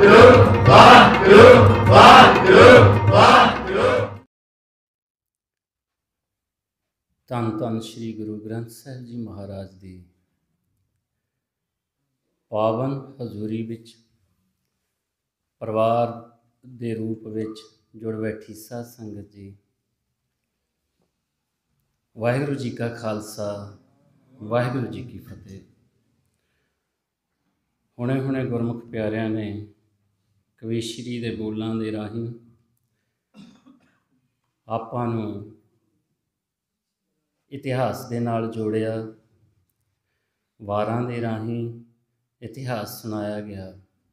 ਵਾਹਿਗੁਰੂ ਵਾਹਿਗੁਰੂ ਵਾਹਿਗੁਰੂ ਵਾਹਿਗੁਰੂ। ਧੰਨ ਧੰਨ ਸ੍ਰੀ ਗੁਰੂ ਗ੍ਰੰਥ ਸਾਹਿਬ ਜੀ ਮਹਾਰਾਜ ਦੀ ਪਾਵਨ ਹਜ਼ੂਰੀ ਵਿੱਚ ਪਰਿਵਾਰ ਦੇ ਰੂਪ ਵਿੱਚ ਜੁੜ ਬੈਠੀ ਸਾਧ ਸੰਗਤ ਜੀ, ਵਾਹਿਗੁਰੂ ਜੀ ਕਾ ਖਾਲਸਾ, ਵਾਹਿਗੁਰੂ ਜੀ ਕੀ ਫਤਿਹ। ਹੁਣੇ ਹੁਣੇ ਗੁਰਮੁਖ ਪਿਆਰਿਆਂ ਨੇ ਕਵੀਸ਼ਰੀ ਦੇ ਬੋਲਾਂ ਦੇ ਰਾਹੀਂ ਆਪਾਂ ਨੂੰ ਇਤਿਹਾਸ ਦੇ ਨਾਲ ਜੋੜਿਆ, ਵਾਰਾਂ ਦੇ ਰਾਹੀਂ ਇਤਿਹਾਸ ਸੁਣਾਇਆ ਗਿਆ।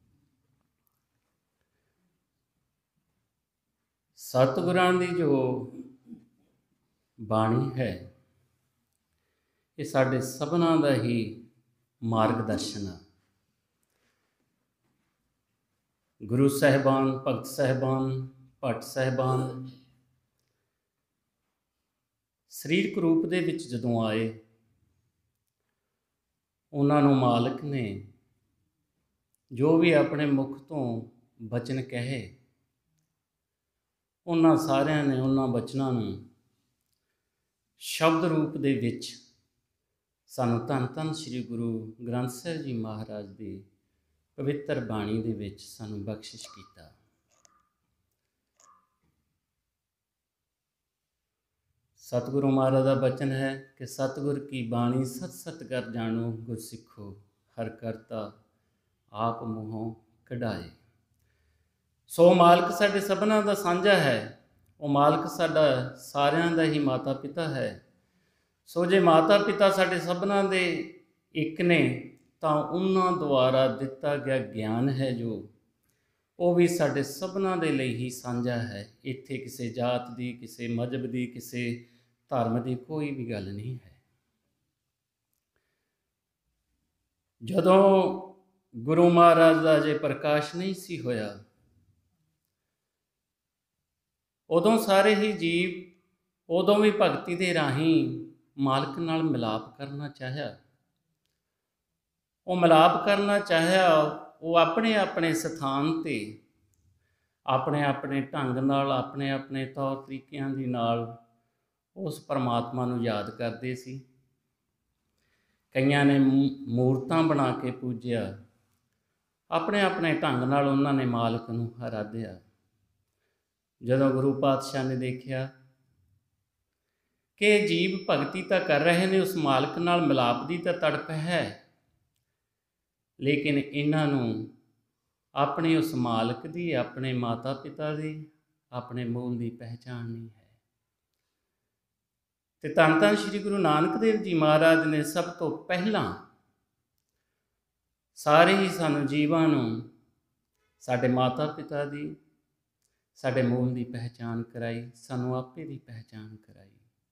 ਸਤਿਗੁਰਾਂ ਦੀ ਜੋ ਬਾਣੀ ਹੈ, ਇਹ ਸਾਡੇ ਸਭਨਾਂ ਦਾ ਹੀ ਮਾਰਗਦਰਸ਼ਨ ਹੈ। ਗੁਰੂ ਸਾਹਿਬਾਨ, ਭਗਤ ਸਾਹਿਬਾਨ, ਭੱਟ ਸਾਹਿਬਾਨ ਸਰੀਰਕ ਰੂਪ ਦੇ ਵਿੱਚ ਜਦੋਂ ਆਏ, ਉਹਨਾਂ ਨੂੰ ਮਾਲਕ ਨੇ ਜੋ ਵੀ ਆਪਣੇ ਮੁਖ ਤੋਂ ਬਚਨ ਕਹੇ, ਉਹਨਾਂ ਸਾਰਿਆਂ ਨੇ ਉਹਨਾਂ ਬਚਨਾਂ ਨੂੰ ਸ਼ਬਦ ਰੂਪ ਦੇ ਵਿੱਚ ਸਾਨੂੰ ਧੰਨ ਧੰਨ ਸ੍ਰੀ ਗੁਰੂ ਗ੍ਰੰਥ ਸਾਹਿਬ ਜੀ ਮਹਾਰਾਜ ਦੀ ਪਵਿੱਤਰ ਬਾਣੀ ਦੇ ਵਿੱਚ ਸਾਨੂੰ ਬਖਸ਼ਿਸ਼ ਕੀਤਾ। ਸਤਿਗੁਰੂ ਮਹਾਰਾਜ ਦਾ ਬਚਨ ਹੈ ਕਿ ਸਤਿਗੁਰ ਕੀ ਬਾਣੀ ਸਤ ਸਤ ਕਰ ਜਾਣੋ, ਗੁਰ ਸਿੱਖੋ ਹਰ ਕਰਤਾ ਆਪ ਮੂੰਹੋਂ ਕਢਾਏ। ਸੋ ਮਾਲਕ ਸਾਡੇ ਸਭਨਾਂ ਦਾ ਸਾਂਝਾ ਹੈ, ਉਹ ਮਾਲਕ ਸਾਡਾ ਸਾਰਿਆਂ ਦਾ ਹੀ ਮਾਤਾ ਪਿਤਾ ਹੈ। ਸੋ ਜੇ ਮਾਤਾ ਪਿਤਾ ਸਾਡੇ ਸਭਨਾਂ ਦੇ ਇੱਕ ਨੇ, ਤਾਂ ਉਹਨਾਂ ਦੁਆਰਾ ਦਿੱਤਾ ਗਿਆ ਗਿਆਨ ਹੈ ਜੋ, ਉਹ ਵੀ ਸਾਡੇ ਸਭਨਾਂ ਦੇ ਲਈ ਹੀ ਸਾਂਝਾ ਹੈ। ਇੱਥੇ ਕਿਸੇ ਜਾਤ ਦੀ, ਕਿਸੇ ਮਜ਼ਹਬ ਦੀ, ਕਿਸੇ ਧਰਮ ਦੀ ਕੋਈ ਵੀ ਗੱਲ ਨਹੀਂ ਹੈ। ਜਦੋਂ ਗੁਰੂ ਮਹਾਰਾਜ ਦਾ ਜੇ ਪ੍ਰਕਾਸ਼ ਨਹੀਂ ਸੀ ਹੋਇਆ, ਉਦੋਂ ਸਾਰੇ ਹੀ ਜੀਵ ਉਦੋਂ ਵੀ ਭਗਤੀ ਦੇ ਰਾਹੀਂ ਮਾਲਕ ਨਾਲ ਮਿਲਾਪ ਕਰਨਾ ਚਾਹਿਆ। ਉਹ ਮਿਲਾਪ ਕਰਨਾ ਚਾਹਿਆ, ਉਹ ਆਪਣੇ ਆਪਣੇ ਸਥਾਨ 'ਤੇ ਆਪਣੇ ਆਪਣੇ ਢੰਗ ਨਾਲ, ਆਪਣੇ ਆਪਣੇ ਤੌਰ ਤਰੀਕਿਆਂ ਦੇ ਨਾਲ ਉਸ ਪਰਮਾਤਮਾ ਨੂੰ ਯਾਦ ਕਰਦੇ ਸੀ। ਕਈਆਂ ਨੇ ਮੂਰਤਾਂ ਬਣਾ ਕੇ ਪੂਜਿਆ, ਆਪਣੇ ਆਪਣੇ ਢੰਗ ਨਾਲ ਉਹਨਾਂ ਨੇ ਮਾਲਕ ਨੂੰ ਆਰਾਧਿਆ। ਜਦੋਂ ਗੁਰੂ ਪਾਤਸ਼ਾਹ ਨੇ ਦੇਖਿਆ ਕਿ ਜੀਵ ਭਗਤੀ ਤਾਂ ਕਰ ਰਹੇ ਨੇ, ਉਸ ਮਾਲਕ ਨਾਲ ਮਿਲਾਪ ਦੀ ਤਾਂ ਤੜਪ ਹੈ, ਲੇਕਿਨ ਇਹਨਾਂ ਨੂੰ ਆਪਣੇ ਉਸ ਮਾਲਕ ਦੀ, ਆਪਣੇ ਮਾਤਾ ਪਿਤਾ ਦੀ, ਆਪਣੇ ਮੂਲ ਦੀ ਪਹਿਚਾਣ ਨਹੀਂ ਹੈ। ਤੇ ਧੰਨ ਧੰਨ ਸ੍ਰੀ ਗੁਰੂ ਨਾਨਕ ਦੇਵ ਜੀ ਮਹਾਰਾਜ ਨੇ ਸਭ ਤੋਂ ਪਹਿਲਾਂ ਸਾਰੇ ਹੀ ਸਾਨੂੰ ਜੀਵਾਂ ਨੂੰ ਸਾਡੇ ਮਾਤਾ ਪਿਤਾ ਦੀ, ਸਾਡੇ ਮੂਲ ਦੀ ਪਹਿਚਾਣ ਕਰਾਈ, ਸਾਨੂੰ ਆਪੇ ਦੀ ਪਹਿਚਾਣ ਕਰਾਈ।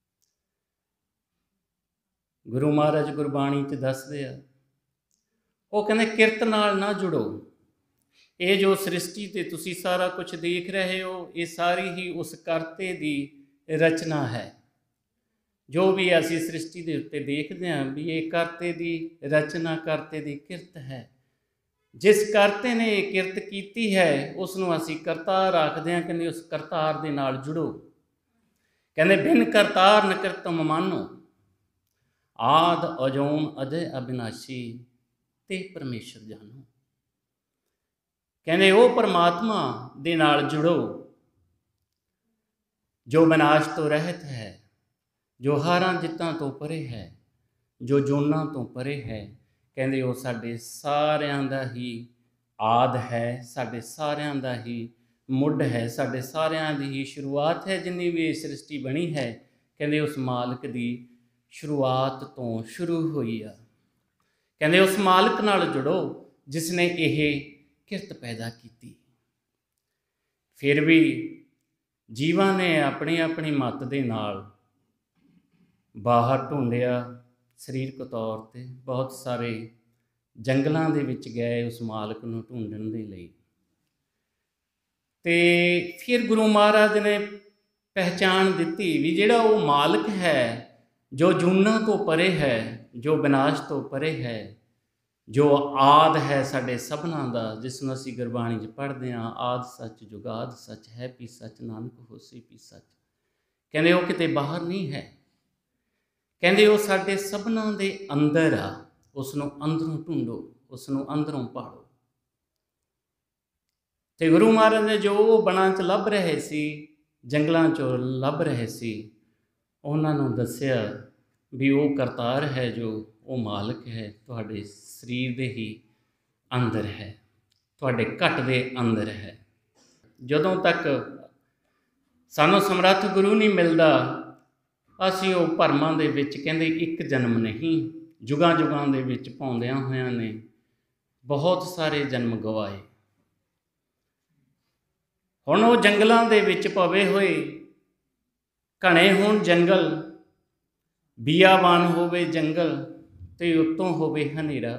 ਗੁਰੂ ਮਹਾਰਾਜ ਗੁਰਬਾਣੀ 'ਚ ਦੱਸਦੇ ਆ, ਉਹ ਕਹਿੰਦੇ ਕਿਰਤ ਨਾਲ ਨਾ ਜੁੜੋ। ਇਹ ਜੋ ਸ੍ਰਿਸ਼ਟੀ 'ਤੇ ਤੁਸੀਂ ਸਾਰਾ ਕੁਝ ਦੇਖ ਰਹੇ ਹੋ, ਇਹ ਸਾਰੀ ਹੀ ਉਸ ਕਰਤੇ ਦੀ ਰਚਨਾ ਹੈ। ਜੋ ਵੀ ਅਸੀਂ ਸ੍ਰਿਸ਼ਟੀ ਦੇ ਉੱਤੇ ਦੇਖਦੇ ਹਾਂ ਵੀ ਇਹ ਕਰਤੇ ਦੀ ਰਚਨਾ, ਕਰਤੇ ਦੀ ਕਿਰਤ ਹੈ। ਜਿਸ ਕਰਤੇ ਨੇ ਇਹ ਕਿਰਤ ਕੀਤੀ ਹੈ, ਉਸ ਨੂੰ ਅਸੀਂ ਕਰਤਾਰ ਆਖਦੇ ਹਾਂ। ਕਹਿੰਦੇ ਉਸ ਕਰਤਾਰ ਦੇ ਨਾਲ ਜੁੜੋ। ਕਹਿੰਦੇ ਬਿਨ ਕਰਤਾਰ ਨ ਕਿਰਤਮ ਮਾਨੋ, ਆਦ ਅਜੋਨ ਅਜੈ ਅਬਿਨਾਸ਼ੀ ਤੇ ਪਰਮੇਸ਼ਰ ਜਾਣੋ। ਕਹਿੰਦੇ ਉਹ ਪਰਮਾਤਮਾ ਦੇ ਨਾਲ ਜੁੜੋ ਜੋ ਵਿਨਾਸ਼ ਤੋਂ ਰਹਿਤ ਹੈ, ਜੋ ਹਾਰਾਂ ਜਿੱਤਾਂ ਤੋਂ ਪਰੇ ਹੈ, ਜੋ ਜੋਨਾਂ ਤੋਂ ਪਰੇ ਹੈ। ਕਹਿੰਦੇ ਉਹ ਸਾਡੇ ਸਾਰਿਆਂ ਦਾ ਹੀ ਆਦ ਹੈ, ਸਾਡੇ ਸਾਰਿਆਂ ਦਾ ਹੀ ਮੁੱਢ ਹੈ, ਸਾਡੇ ਸਾਰਿਆਂ ਦੀ ਹੀ ਸ਼ੁਰੂਆਤ ਹੈ। ਜਿੰਨੀ ਵੀ ਇਹ ਸ੍ਰਿਸ਼ਟੀ ਬਣੀ ਹੈ, ਕਹਿੰਦੇ ਉਸ ਮਾਲਕ ਦੀ ਸ਼ੁਰੂਆਤ ਤੋਂ ਸ਼ੁਰੂ ਹੋਈ ਆ। ਕਹਿੰਦੇ ਉਸ ਮਾਲਕ ਨਾਲ ਜੁੜੋ ਜਿਸ ਨੇ ਇਹ ਕਿਰਤ ਪੈਦਾ ਕੀਤੀ। ਫਿਰ ਵੀ ਜੀਵਾਂ ਨੇ ਆਪਣੀ ਆਪਣੀ ਮੱਤ ਦੇ ਨਾਲ ਬਾਹਰ ਢੂੰਡਿਆ, ਸਰੀਰਕ ਤੌਰ 'ਤੇ ਬਹੁਤ ਸਾਰੇ ਜੰਗਲਾਂ ਦੇ ਵਿੱਚ ਗਏ ਉਸ ਮਾਲਕ ਨੂੰ ਢੂੰਡਣ ਦੇ ਲਈ। ਤੇ ਫਿਰ ਗੁਰੂ ਮਹਾਰਾਜ ਨੇ ਪਹਿਚਾਣ ਦਿੱਤੀ ਵੀ ਜਿਹੜਾ ਉਹ ਮਾਲਕ ਹੈ ਜੋ ਜੂਨਾਂ ਤੋਂ ਪਰੇ ਹੈ, ਜੋ ਵਿਨਾਸ਼ ਤੋਂ ਪਰੇ ਹੈ, जो आद है साडे सबनां दा, जिसनूं असीं गुरबाणी 'च पढ़दे हां, आद सच जुगाद सच है भी सच नानक होसी भी सच। कहंदे वो किते बाहर नहीं है, कहंदे वो साडे सबनां दे अंदर आ। उसनूं अंदरों ढूंढो, उसनूं अंदरों भालो। ते गुरु महाराज ने जो बणां च लभ रहे सी, जंगलां चों लभ रहे सी, उन्हां नूं दस्सिया भी वो करतार है, जो वो मालिक है तुहाडे सरीर दे ही अंदर है, तुहाडे घट दे अंदर है। जदों तक सानूं समर्थ गुरु नहीं मिलदा, असीं वो भरमां दे विच कहंदे एक जन्म नहीं, जुगां जुगां दे विच पाउंदियां होइआं ने बहुत सारे जन्म गवाए। हुण वो जंगलां दे विच पवे होए, घने होण जंगल, बियाबान होवे जंगल ते उत्तों होवे हनेरा,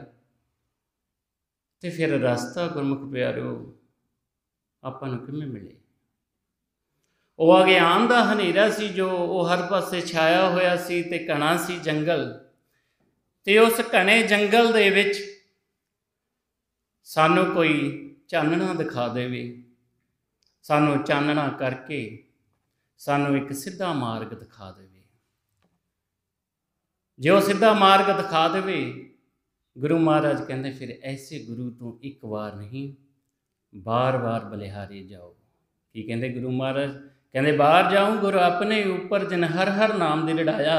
ते फिर रस्ता गुरमुख प्यारिओ आपां नूं किवें मिले? वो अगियान दा हनेरा सी, जो वो हर पासे छाया होया सी, ते घना सी जंगल, ते उस घने जंगल दे विच सानूं कोई चानणा दिखा देवे, सानूं चानणा करके सानूं एक सीधा मार्ग दिखा देवे। जे वो सीधा मार्ग दिखा देवे, गुरु महाराज कहते फिर ऐसे गुरु तो एक बार नहीं बार बार बलिहारे जाओ। की कहते गुरु महाराज? कहते बाहर जाऊँ गुरु अपने ऊपर जिन हर हर नाम दे लड़ाया,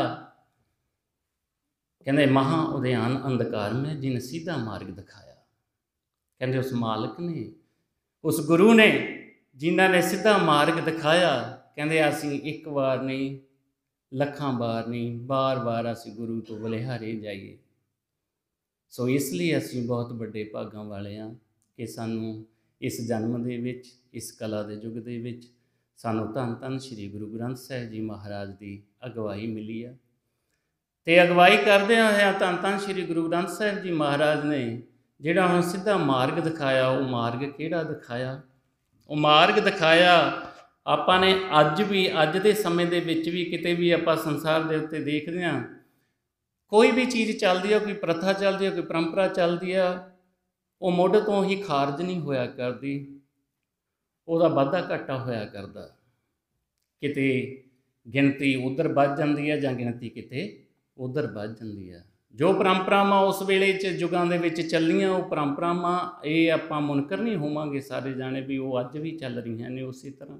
कहते महा उद्यान अंधकार में जिन सीधा मार्ग दिखाया। कहते उस मालिक ने, उस गुरु ने जिन्हों ने सीधा मार्ग दिखाया, कहते असीं एक बार नहीं लखां बार नहीं बार बार असीं गुरु तो बलिहारे जाइए। सो इसलिए असीं बहुत बड़े भागां वाले हाँ कि सानूं इस जन्म दे विच, इस कला दे युग दे विच सानूं धन धन श्री गुरु ग्रंथ साहिब जी महाराज की अगवाई मिली है। ते अगवाई करदे होया धन धन श्री गुरु ग्रंथ साहिब जी महाराज ने जिहड़ा हुण सीधा मार्ग दिखाया, वो मार्ग किहड़ा दिखाया? वो मार्ग दिखाया आपां ने अज भी, अज दे समय दे विच भी किते भी आपां संसार दे उत्ते देखदे हां, कोई भी चीज़ चलदी है, कोई प्रथा चलदी है, कोई परंपरा चलदी है, वो मुੱਢ तो ही खारज नहीं होया करदी, ਉਹਦਾ ਵਾਧਾ ਘਾਟਾ ਹੋਇਆ ਕਰਦਾ। ਕਿਤੇ ਗਿਣਤੀ ਉਧਰ ਵੱਧ ਜਾਂਦੀ ਹੈ ਜਾਂ ਗਿਣਤੀ ਕਿਤੇ ਉਧਰ ਵੱਧ ਜਾਂਦੀ ਹੈ। ਜੋ ਪਰੰਪਰਾਵਾਂ ਉਸ ਵੇਲੇ 'ਚ ਯੁਗਾਂ ਦੇ ਵਿੱਚ ਚੱਲੀਆਂ, ਉਹ ਪਰੰਪਰਾਵਾਂ ਇਹ ਆਪਾਂ ਮੁਨਕਰ ਨਹੀਂ ਹੋਵਾਂਗੇ ਸਾਰੇ ਜਾਣੇ ਵੀ ਉਹ ਅੱਜ ਵੀ ਚੱਲ ਰਹੀਆਂ ਨੇ ਉਸੇ ਤਰ੍ਹਾਂ।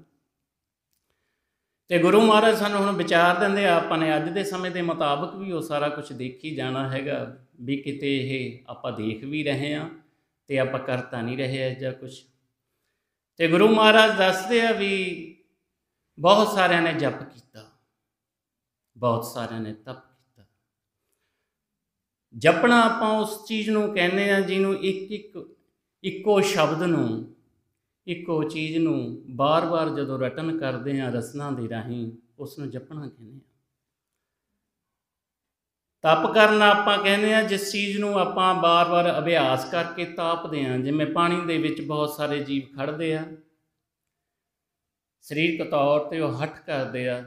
ਤੇ ਗੁਰੂ ਮਹਾਰਾਜ ਸਾਨੂੰ ਹੁਣ ਵਿਚਾਰ ਦਿੰਦੇ ਆ, ਆਪਾਂ ਨੇ ਅੱਜ ਦੇ ਸਮੇਂ ਦੇ ਮੁਤਾਬਕ ਵੀ ਉਹ ਸਾਰਾ ਕੁਝ ਦੇਖੀ ਜਾਣਾ ਹੈਗਾ ਵੀ ਕਿਤੇ ਇਹ ਆਪਾਂ ਦੇਖ ਵੀ ਰਹੇ ਹਾਂ ਤੇ ਆਪਾਂ ਕਰ ਤਾਂ ਨਹੀਂ ਰਹੇ ਇਹੋ ਜਿਹਾ ਕੁਛ। ਤੇ ਗੁਰੂ ਮਹਾਰਾਜ ਦੱਸਦੇ ਆ ਵੀ ਬਹੁਤ ਸਾਰਿਆਂ ਨੇ ਜਪ ਕੀਤਾ, ਬਹੁਤ ਸਾਰਿਆਂ ਨੇ ਤਪ ਕੀਤਾ। ਜਪਣਾ ਆਪਾਂ ਉਸ ਚੀਜ਼ ਨੂੰ ਕਹਿੰਦੇ ਆ ਜਿਹਨੂੰ ਇੱਕੋ ਸ਼ਬਦ ਨੂੰ, ਇੱਕੋ ਚੀਜ਼ ਨੂੰ ਬਾਰ-ਬਾਰ ਜਦੋਂ ਰਟਨ ਕਰਦੇ ਹਾਂ ਰਸਨਾ ਦੇ ਰਾਹੀਂ, ਉਸ ਨੂੰ ਜਪਣਾ ਕਹਿੰਦੇ ਆ। ਤਪ ਕਰਨਾ ਆਪਾਂ ਕਹਿੰਦੇ ਆ ਜਿਸ ਚੀਜ਼ ਨੂੰ ਆਪਾਂ ਬਾਰ-ਬਾਰ ਅਭਿਆਸ ਕਰਕੇ ਤਾਪਦੇ ਹਾਂ। ਜਿਵੇਂ ਪਾਣੀ ਦੇ ਵਿੱਚ ਬਹੁਤ ਸਾਰੇ ਜੀਵ ਖੜ੍ਹਦੇ ਆ, ਸਰੀਰਕ ਤੌਰ 'ਤੇ ਉਹ ਹੱਠ ਕਰਦੇ ਆ।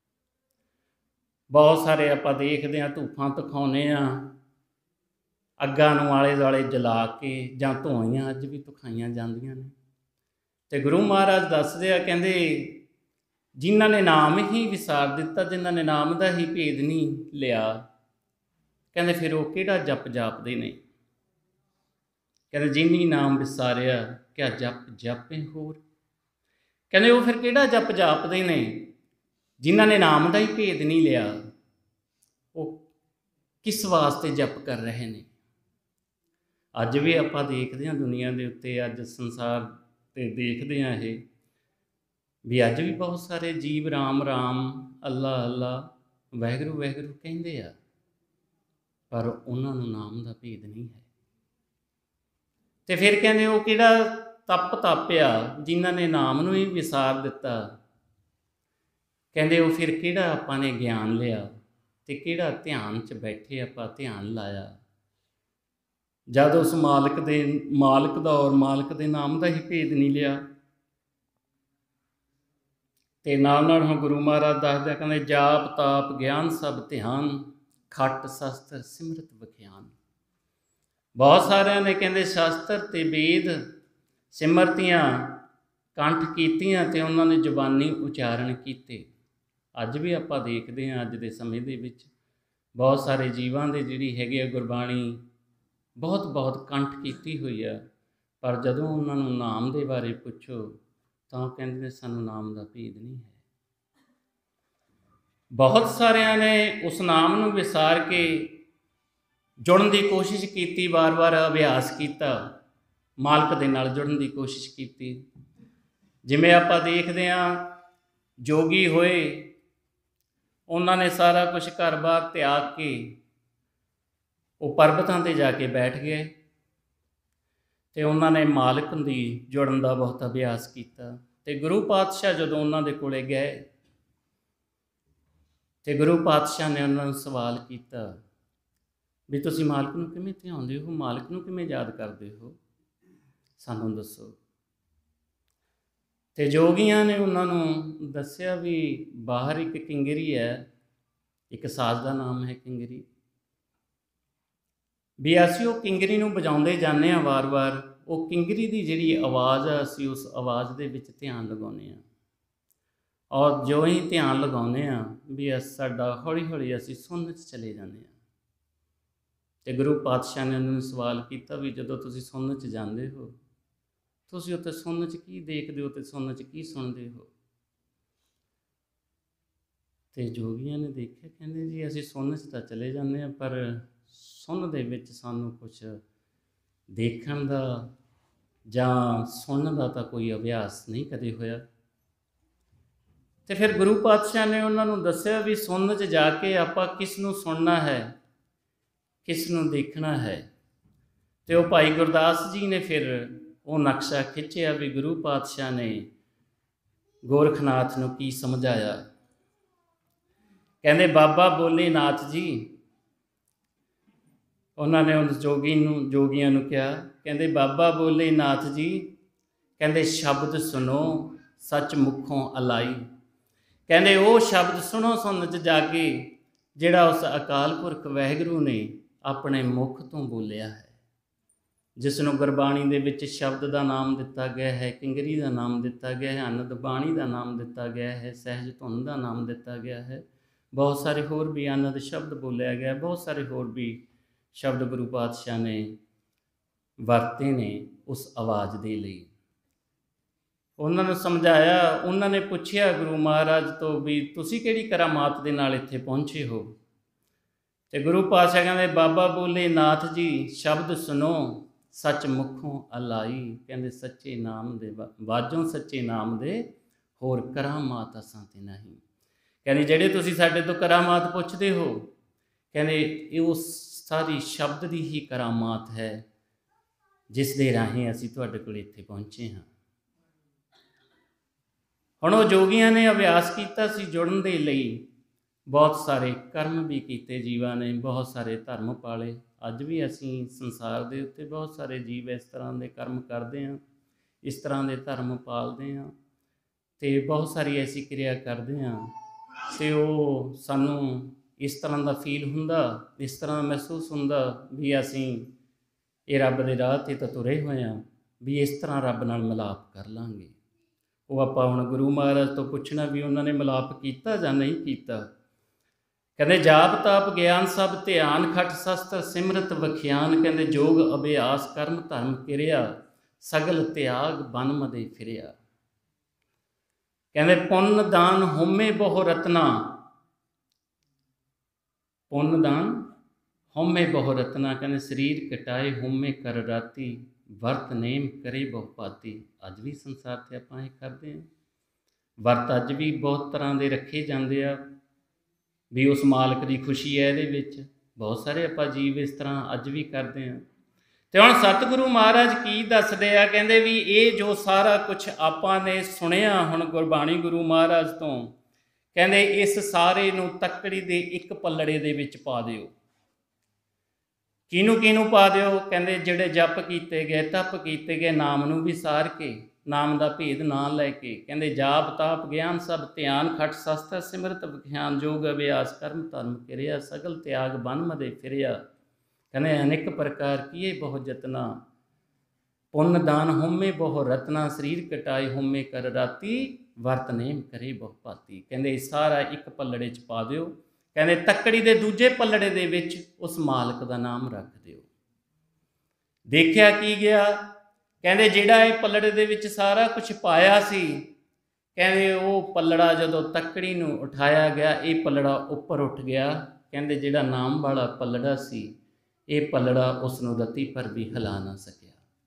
ਬਹੁਤ ਸਾਰੇ ਆਪਾਂ ਦੇਖਦੇ ਹਾਂ ਧੂਫਾਂ ਦਿਖਾਉਂਦੇ ਆ, ਅੱਗਾਂ ਨੂੰ ਆਲੇ ਦੁਆਲੇ ਜਲਾ ਕੇ, ਜਾਂ ਧੂੰਆਂ ਅੱਜ ਵੀ ਦਿਖਾਈਆਂ ਜਾਂਦੀਆਂ ਨੇ। ਤੇ ਗੁਰੂ ਮਹਾਰਾਜ ਦੱਸਦੇ ਆ, ਕਹਿੰਦੇ ਜਿਨ੍ਹਾਂ ਨੇ ਨਾਮ ਹੀ ਵਿਸਾਰ ਦਿੱਤਾ, ਜਿਨ੍ਹਾਂ ਨੇ ਨਾਮ ਦਾ ਹੀ ਭੇਦ ਨਹੀਂ ਲਿਆ, ਕਹਿੰਦੇ ਫਿਰ ਉਹ ਕਿਹੜਾ ਜਪ ਜਾਪਦੇ ਨੇ। ਕਹਿੰਦੇ ਜਿਨੀ ਨਾਮ ਵਿਸਾਰਿਆ ਕਿਆ ਜਪ ਜਾਪੇ ਹੋਰ। ਕਹਿੰਦੇ ਉਹ ਫਿਰ ਕਿਹੜਾ ਜਪ ਜਾਪਦੇ ਨੇ ਜਿਨ੍ਹਾਂ ਨੇ ਨਾਮ ਦਾ ਹੀ ਭੇਦ ਨਹੀਂ ਲਿਆ। ਉਹ ਕਿਸ ਵਾਸਤੇ ਜਪ ਕਰ ਰਹੇ ਨੇ। ਅੱਜ ਵੀ ਆਪਾਂ ਦੇਖਦੇ ਹਾਂ ਦੁਨੀਆ ਦੇ ਉੱਤੇ, ਅੱਜ ਸੰਸਾਰ 'ਤੇ ਦੇਖਦੇ ਹਾਂ ਇਹ ਵੀ ਅੱਜ ਵੀ ਬਹੁਤ ਸਾਰੇ ਜੀਵ ਰਾਮ ਰਾਮ, ਅੱਲਾ ਅੱਲਾ, ਵਾਹਿਗੁਰੂ ਵਾਹਿਗੁਰੂ ਕਹਿੰਦੇ ਆ, ਪਰ ਉਹਨਾਂ ਨੂੰ ਨਾਮ ਦਾ ਭੇਦ ਨਹੀਂ ਹੈ। ਤੇ ਫਿਰ ਕਹਿੰਦੇ ਉਹ ਕਿਹੜਾ ਤਪ ਤਾਪਿਆ ਜਿਨ੍ਹਾਂ ਨੇ ਨਾਮ ਨੂੰ ਹੀ ਵਿਸਾਰ ਦਿੱਤਾ। ਕਹਿੰਦੇ ਉਹ ਫਿਰ ਕਿਹੜਾ ਆਪਾਂ ਨੇ ਗਿਆਨ ਲਿਆ ਤੇ ਕਿਹੜਾ ਧਿਆਨ 'ਚ ਬੈਠੇ ਆਪਾਂ ਧਿਆਨ ਲਾਇਆ। ਜਦ ਉਸ ਮਾਲਕ ਦਾ ਔਰ ਮਾਲਕ ਦੇ ਨਾਮ ਦਾ ਹੀ ਭੇਦ ਨਹੀਂ ਲਿਆ। ਤੇ ਨਾਲ ਨਾਲ ਹੁਣ ਗੁਰੂ ਮਹਾਰਾਜ ਦੱਸਦੇ ਕਹਿੰਦੇ ਜਾਪ ਤਾਪ ਗਿਆਨ ਸਭ ਧਿਆਨ, ਖੱਟ ਸ਼ਸਤਰ ਸਿਮਰਤ ਵਿਖਿਆਨ। बहुत सारिਆਂ ने कहते शास्त्र ते वेद सिमरतियां कंठ कीतियां ते उन्होंने जुबानी उचारण किए। अज भी आप देखते हैं अज के समय दे विच बहुत सारे जीवां दे जिहड़ी हैगी गुरबाणी बहुत बहुत कंठ कीती हुई है, पर जदों उन्होंने नाम के बारे पुछो तो कहते सानू नाम का भेद नहीं है। बहुत सारिਆਂ ने उस नाम नूं विसार के जुड़न की कोशिश की, बार बार अभ्यास किया, मालक दे नाल जुड़न की कोशिश की। जिमें आप देखते हैं जोगी होए, उन्होंने सारा कुछ घर बार त्याग के वो पर्वतां ते जाके बैठ गए तो उन्होंने मालक दी जुड़न का बहुत अभ्यास किया। तो गुरु पातशाह जदों उन्होंने कोले गए तो गुरु पातशाह ने उन्होंने सवाल किया भी तुसीं मालक नूं किवें ध्याउंदे हो, मालक नूं किवें याद करदे हो, सानूं दसो। तो जोगियां ने उन्होंने दस्या भी बाहर एक किंगरी है, एक साज का नाम है किंगरी, भी असीं वो किंगरी नूं बजाउंदे जाने आ वार वार, वो किंगरी की जिहड़ी आवाज़ आ असीं उस आवाज़ दे विच ध्यान लगाउने आ, और जो ही ध्यान लगाउने आ भी साडा हौली हौली असीं सुन्न च चले जाने आ। तो गुरु पातशाह ने उन्होंने सवाल किया भी जदों तुसीं सुन्न च जांदे हो तुसीं उत्ते सुन्न च की देखदे हो, ते सुन्न च की सुनदे हो। तो जोगियां ने देखिया, कहंदे जी असीं सुन्न च तां चले जाने आ, पर सुन्न दे विच सानूं कुछ देखण दा जां सुनण दा तां कोई अभ्यास नहीं कदे होया। तो फिर गुरु पातशाह ने उन्होंने दस्सिया भी सुन्न च जाके आपां किस नूं सुनना है, किस नूं देखना है। तो वो भाई गुरदास जी ने फिर वो नक्शा खिंचिया भी गुरु पातशाह ने गोरखनाथ नूं की समझाया। कहंदे बाबा बोले नाथ जी, उन्होंने उस जोगियां नूं कहा, कहंदे बाबा बोले नाथ जी, कहंदे शब्द सुनो सच मुखों अलाई। कहंदे वो शब्द सुनो सुन च जाके जिहड़ा उस अकाल पुरख वाहिगुरू ने अपने मुख तो बोलिया है, जिसनों गुरबाणी दे विच शब्द का नाम दिता गया है, किंगरी का नाम दिता गया है, आनंद बाणी का नाम दिता गया है, सहज धुन का नाम दिता गया है, बहुत सारे होर भी आनंद शब्द बोलिया गया, बहुत सारे होर भी शब्द गुरु पातशाह ने वरते ने उस आवाज़ दे लई। उन्होंने समझाया, उन्होंने पूछया गुरु महाराज तो भी तुसीं किहड़ी करामात दे नाल इत्थे पहुँचे हो। तो गुरु पातशाह कहंदे बाबा बोले नाथ जी शब्द सुनो सच मुखों अलाई। कहंदे सच्चे नाम दे बाजों सच्चे नाम दे होर करामात असां ते नहीं। कहंदे जिहड़े तुसीं साडे तो करामात पुछदे हो, कहंदे ये सारी शब्द दी ही करामात है जिस दे राहें असीं तुहाडे कोल इत्थे पहुँचे हाँ। हुण वो जोगियां ने अभ्यास किया सी जुड़न दे लई, बहुत सारे कर्म भी किए जीवां ने, बहुत सारे धर्म पाले। अज भी असीं संसार दे उत्ते बहुत सारे जीव इस तरह के कर्म करते हैं, इस तरह के धर्म पालते हैं, तो बहुत सारी ऐसी क्रिया करते हैं, तो वो सानू इस तरह का फील हुंदा, इस तरह महसूस हुंदा भी असीं ये रब दे राह ते तां तुरे होए हैं, भी इस तरह रब नाल मिलाप कर लांगे। वो आपां हुण गुरु महाराज तो पुछना भी उन्होंने मिलाप किया जां नहीं किया। कहते जाप ताप ज्ञान सब ध्यान खट शस्त्र सिमरत वखियान। कहते जोग अभ्यास कर्म धर्म किरिया सगल त्याग बन मदे फिरिया। कहते पुन्न दान होमे बहु रत्ना, पुन्न दान होमे बहु रत्ना। कहते शरीर कटाए होमे कर राती, वर्त नेम करे बहु पाती। अज भी संसार से आप करते हैं, वर्त अज भी बहुत तरह के रखे जाते आ भी उस मालक की खुशी है ये। बहुत सारे आप जीव इस तरह अज भी करते हैं। तो हुण सतगुरु महाराज की दसदे आ, कहंदे भी ये जो सारा कुछ आपां ने सुनिया हुण गुरबाणी गुरु महाराज तो, कहंदे इस सारे नूं तकड़ी दे एक पल्लड़े दे विच पा दिओ। किनू किनू पा दिओ? कहंदे जिहड़े जप कीते गए तप कीते गए नाम नूं विसार के, नाम का भेद ना लैके, कहंदे जाप ताप ज्ञान सब ध्यान खट शस्त्र सिमरत विख्यान जोग अभ्यास कर्म धर्म किरिया सगल त्याग बन मदे फिरिया। ਕਹਿੰਦੇ ਅਨੇਕ ਪ੍ਰਕਾਰ ਕੀਏ ਬਹੁ ਜਤਨਾ, ਪੁੰਨ ਦਾਨ ਹੋਮੇ ਬਹੁ ਰਤਨਾ, ਸਰੀਰ ਕਟਾਏ ਹੋਮੇ ਕਰ ਰਾਤੀ, ਵਰਤ ਨੇਮ ਕਰੇ ਬਹੁ ਭਾਤੀ। ਕਹਿੰਦੇ ਸਾਰਾ ਇੱਕ ਪੱਲੜੇ 'ਚ ਪਾ ਦਿਓ। ਕਹਿੰਦੇ ਤੱਕੜੀ ਦੇ ਦੂਜੇ ਪੱਲੜੇ ਦੇ ਵਿੱਚ ਉਸ ਮਾਲਕ ਦਾ ਨਾਮ ਰੱਖ ਦਿਓ। ਦੇਖਿਆ ਕੀ ਗਿਆ? ਕਹਿੰਦੇ ਜਿਹੜਾ ਇਹ ਪੱਲੜੇ ਦੇ ਵਿੱਚ ਸਾਰਾ ਕੁਝ ਪਾਇਆ ਸੀ, ਕਹਿੰਦੇ ਉਹ ਪੱਲੜਾ ਜਦੋਂ ਤੱਕੜੀ ਨੂੰ ਉਠਾਇਆ ਗਿਆ, ਇਹ ਪੱਲੜਾ ਉੱਪਰ ਉੱਠ ਗਿਆ। ਕਹਿੰਦੇ ਜਿਹੜਾ ਨਾਮ ਵਾਲਾ ਪੱਲੜਾ ਸੀ, ਇਹ ਪੱਲੜਾ ਉਸ ਨੂੰ ਰੱਤੀ ਪਰ ਵੀ ਹਿਲਾ ਨਾ ਸਕਿਆ।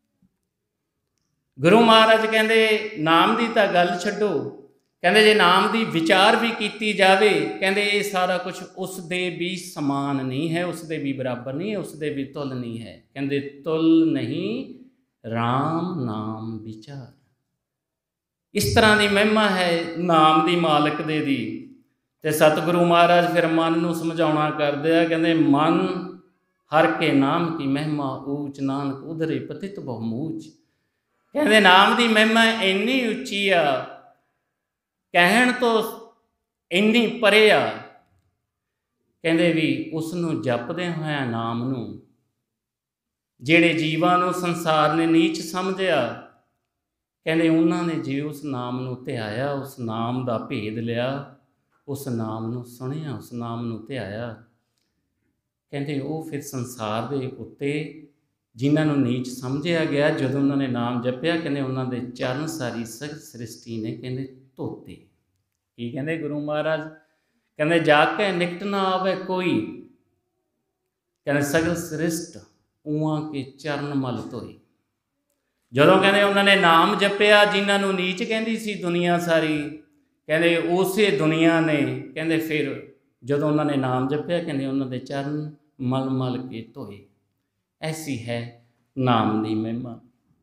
ਗੁਰੂ ਮਹਾਰਾਜ ਕਹਿੰਦੇ ਨਾਮ ਦੀ ਤਾਂ ਗੱਲ ਛੱਡੋ, ਕਹਿੰਦੇ ਜੇ ਨਾਮ ਦੀ ਵਿਚਾਰ ਵੀ ਕੀਤੀ ਜਾਵੇ, ਕਹਿੰਦੇ ਇਹ ਸਾਰਾ ਕੁਝ ਉਸ ਦੇ ਵੀ ਸਮਾਨ ਨਹੀਂ ਹੈ, ਉਸ ਦੇ ਵੀ ਬਰਾਬਰ ਨਹੀਂ ਹੈ, ਉਸ ਦੇ ਵੀ ਤੁਲ ਨਹੀਂ ਹੈ। ਕਹਿੰਦੇ ਤੁਲ ਨਹੀਂ ਰਾਮ ਨਾਮ ਵਿਚਾਰ। ਇਸ ਤਰ੍ਹਾਂ ਦੀ ਮਹਿਮਾ ਹੈ ਨਾਮ ਦੀ, ਮਾਲਕ ਦੇ ਦੀ। ਤੇ ਸਤਿਗੁਰੂ ਮਹਾਰਾਜ ਫਿਰ ਮਨ ਨੂੰ ਸਮਝਾਉਣਾ ਕਰਦੇ ਆ, ਕਹਿੰਦੇ ਮਨ ਹਰ ਕੇ ਨਾਮ ਕੀ ਮਹਿਮਾ ਊਚ, ਨਾਨਕ ਉਧਰੇ ਪਤਿਤ ਬਹੁ ਮੂਚ। ਕਹਿੰਦੇ ਨਾਮ ਦੀ ਮਹਿਮਾ ਇੰਨੀ ਉੱਚੀ ਆ, ਕਹਿਣ ਤੋਂ ਇੰਨੀ ਪਰੇ ਆ। ਕਹਿੰਦੇ ਵੀ ਉਸ ਨੂੰ ਜਪਦੇ ਹੋਇਆ ਨਾਮ ਨੂੰ, ਜਿਹੜੇ ਜੀਵਾਂ ਨੂੰ ਸੰਸਾਰ ਨੇ ਨੀਚ ਸਮਝਿਆ, ਕਹਿੰਦੇ ਉਹਨਾਂ ਨੇ ਜੇ ਉਸ ਨਾਮ ਨੂੰ ਧਿਆਇਆ, ਉਸ ਨਾਮ ਦਾ ਭੇਦ ਲਿਆ, ਉਸ ਨਾਮ ਨੂੰ ਸੁਣਿਆ, ਉਸ ਨਾਮ ਨੂੰ ਧਿਆਇਆ, ਕਹਿੰਦੇ ਉਹ ਫਿਰ ਸੰਸਾਰ ਦੇ ਉੱਤੇ ਜਿਨ੍ਹਾਂ ਨੂੰ ਨੀਚ ਸਮਝਿਆ ਗਿਆ, ਜਦੋਂ ਉਹਨਾਂ ਨੇ ਨਾਮ ਜਪਿਆ, ਕਹਿੰਦੇ ਉਹਨਾਂ ਦੇ ਚਰਨ ਸਾਰੀ ਸਗਲ ਸ੍ਰਿਸ਼ਟੀ ਨੇ ਕਹਿੰਦੇ ਧੋਤੇ। ਕੀ ਕਹਿੰਦੇ ਗੁਰੂ ਮਹਾਰਾਜ? ਕਹਿੰਦੇ ਜਾ ਕੇ ਨਿਕਟ ਨਾ ਆਵੇ ਕੋਈ, ਕਹਿੰਦੇ ਸਗਲ ਸ੍ਰਿਸ਼ਟ ਉਹਾਂ ਕੇ ਚਰਨ ਮਲ ਧੋਏ। ਜਦੋਂ ਕਹਿੰਦੇ ਉਹਨਾਂ ਨੇ ਨਾਮ ਜਪਿਆ, ਜਿਨ੍ਹਾਂ ਨੂੰ ਨੀਚ ਕਹਿੰਦੀ ਸੀ ਦੁਨੀਆ ਸਾਰੀ, ਕਹਿੰਦੇ ਉਸੇ ਦੁਨੀਆ ਨੇ ਕਹਿੰਦੇ ਫਿਰ ਜਦੋਂ ਉਹਨਾਂ ਨੇ ਨਾਮ ਜਪਿਆ, ਕਹਿੰਦੇ ਉਹਨਾਂ ਦੇ ਚਰਨ ਮਲ ਮਲ ਕੇ ਧੋਏ। ਐਸੀ ਹੈ ਨਾਮ ਦੀ ਮਹਿਮਾ।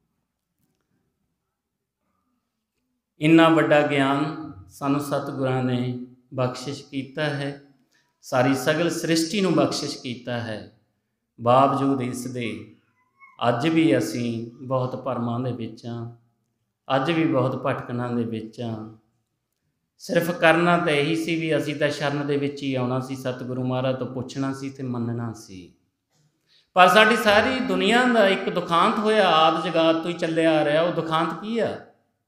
ਇੰਨਾ ਵੱਡਾ ਗਿਆਨ ਸਾਨੂੰ ਸਤਿਗੁਰਾਂ ਨੇ ਬਖਸ਼ਿਸ਼ ਕੀਤਾ ਹੈ, ਸਾਰੀ ਸਗਲ ਸ੍ਰਿਸ਼ਟੀ ਨੂੰ ਬਖਸ਼ਿਸ਼ ਕੀਤਾ ਹੈ। ਬਾਵਜੂਦ ਇਸ ਦੇ ਅੱਜ ਵੀ ਅਸੀਂ ਬਹੁਤ ਭਰਮਾਂ ਦੇ ਵਿੱਚ ਹਾਂ, ਅੱਜ ਵੀ ਬਹੁਤ ਭਟਕਣਾਂ ਦੇ ਵਿੱਚ ਹਾਂ। ਸਿਰਫ ਕਰਨਾ ਤਾਂ ਇਹੀ ਸੀ ਵੀ ਅਸੀਂ ਤਾਂ ਸ਼ਰਨ ਦੇ ਵਿੱਚ ਹੀ ਆਉਣਾ ਸੀ, ਸਤਿਗੁਰੂ ਮਹਾਰਾਜ ਤੋਂ ਪੁੱਛਣਾ ਸੀ ਅਤੇ ਮੰਨਣਾ ਸੀ। ਪਰ ਸਾਡੀ ਸਾਰੀ ਦੁਨੀਆ ਦਾ ਇੱਕ ਦੁਖਾਂਤ ਹੋਇਆ, ਆਦਿ ਜਗਾਤ ਤੋਂ ਹੀ ਚੱਲਿਆ ਆ ਰਿਹਾ। ਉਹ ਦੁਖਾਂਤ ਕੀ ਆ?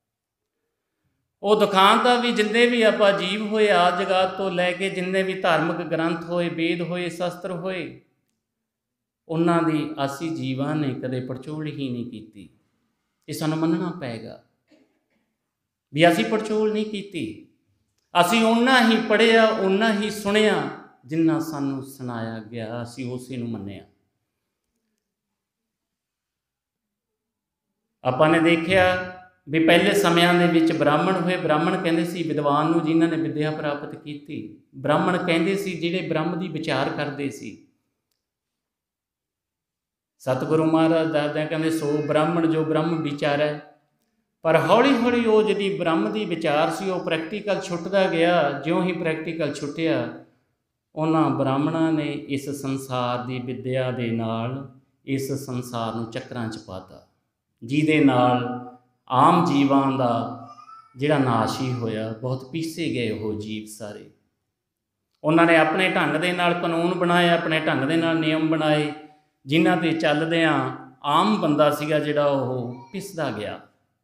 ਉਹ ਦੁਖਾਂਤ ਆ ਵੀ ਜਿੰਨੇ ਵੀ ਆਪਾਂ ਜੀਵ ਹੋਏ ਆਦਿ ਜਗਾਤ ਤੋਂ ਲੈ ਕੇ, ਜਿੰਨੇ ਵੀ ਧਾਰਮਿਕ ਗ੍ਰੰਥ ਹੋਏ, ਵੇਦ ਹੋਏ, ਸ਼ਸਤਰ ਹੋਏ, ਉਹਨਾਂ ਦੀ ਅਸੀਂ ਜੀਵਾਂ ਨੇ ਕਦੇ ਪੜਚੋਲ ਹੀ ਨਹੀਂ ਕੀਤੀ। ਇਹ ਸਾਨੂੰ ਮੰਨਣਾ ਪਏਗਾ ਵੀ ਅਸੀਂ ਪੜਚੋਲ ਨਹੀਂ ਕੀਤੀ। ਅਸੀਂ ਓਨਾ ਹੀ ਪੜ੍ਹਿਆ, ਓਨਾ ਹੀ ਸੁਣਿਆ ਜਿੰਨਾ ਸਾਨੂੰ ਸੁਣਾਇਆ ਗਿਆ, ਅਸੀਂ ਉਸੇ ਨੂੰ ਮੰਨਿਆ। ਆਪਾਂ ਨੇ ਦੇਖਿਆ ਵੀ ਪਹਿਲੇ ਸਮਿਆਂ ਦੇ ਵਿੱਚ ਬ੍ਰਾਹਮਣ ਹੋਏ। ਬ੍ਰਾਹਮਣ ਕਹਿੰਦੇ ਸੀ ਵਿਦਵਾਨ ਨੂੰ, ਜਿਨ੍ਹਾਂ ਨੇ ਵਿੱਦਿਆ ਪ੍ਰਾਪਤ ਕੀਤੀ। ਬ੍ਰਾਹਮਣ ਕਹਿੰਦੇ ਸੀ ਜਿਹੜੇ ਬ੍ਰਹਮ ਦੀ ਵਿਚਾਰ ਕਰਦੇ ਸੀ। ਸਤਿਗੁਰੂ ਮਹਾਰਾਜ ਦੱਸਦੇ ਕਹਿੰਦੇ ਸੋ ਬ੍ਰਾਹਮਣ ਜੋ ਬ੍ਰਹਮ ਵਿਚਾਰੈ। ਪਰ ਹੌਲੀ ਹੌਲੀ ਉਹ ਜਿਹੜੀ ਬ੍ਰਹਮ ਦੀ ਵਿਚਾਰ ਸੀ, ਉਹ ਪ੍ਰੈਕਟੀਕਲ ਛੁੱਟਦਾ ਗਿਆ। ਜਿਉਂ ਹੀ ਪ੍ਰੈਕਟੀਕਲ ਛੁੱਟਿਆ, ਉਹਨਾਂ ਬ੍ਰਾਹਮਣਾਂ ਨੇ ਇਸ ਸੰਸਾਰ ਦੀ ਵਿੱਦਿਆ ਦੇ ਨਾਲ ਇਸ ਸੰਸਾਰ ਨੂੰ ਚੱਕਰਾਂ 'ਚ ਪਾਤਾ, ਜਿਹਦੇ ਨਾਲ ਆਮ ਜੀਵਾਂ ਦਾ ਜਿਹੜਾ ਨਾਸ਼ ਹੀ ਹੋਇਆ। ਬਹੁਤ ਪੀਸੇ ਗਏ ਉਹ ਜੀਵ ਸਾਰੇ। ਉਹਨਾਂ ਨੇ ਆਪਣੇ ਢੰਗ ਦੇ ਨਾਲ ਕਾਨੂੰਨ ਬਣਾਏ, ਆਪਣੇ ਢੰਗ ਦੇ ਨਾਲ ਨਿਯਮ ਬਣਾਏ, ਜਿਨ੍ਹਾਂ 'ਤੇ ਚੱਲਦਿਆਂ ਆਮ ਬੰਦਾ ਸੀਗਾ ਜਿਹੜਾ ਉਹ ਪਿਸਦਾ ਗਿਆ।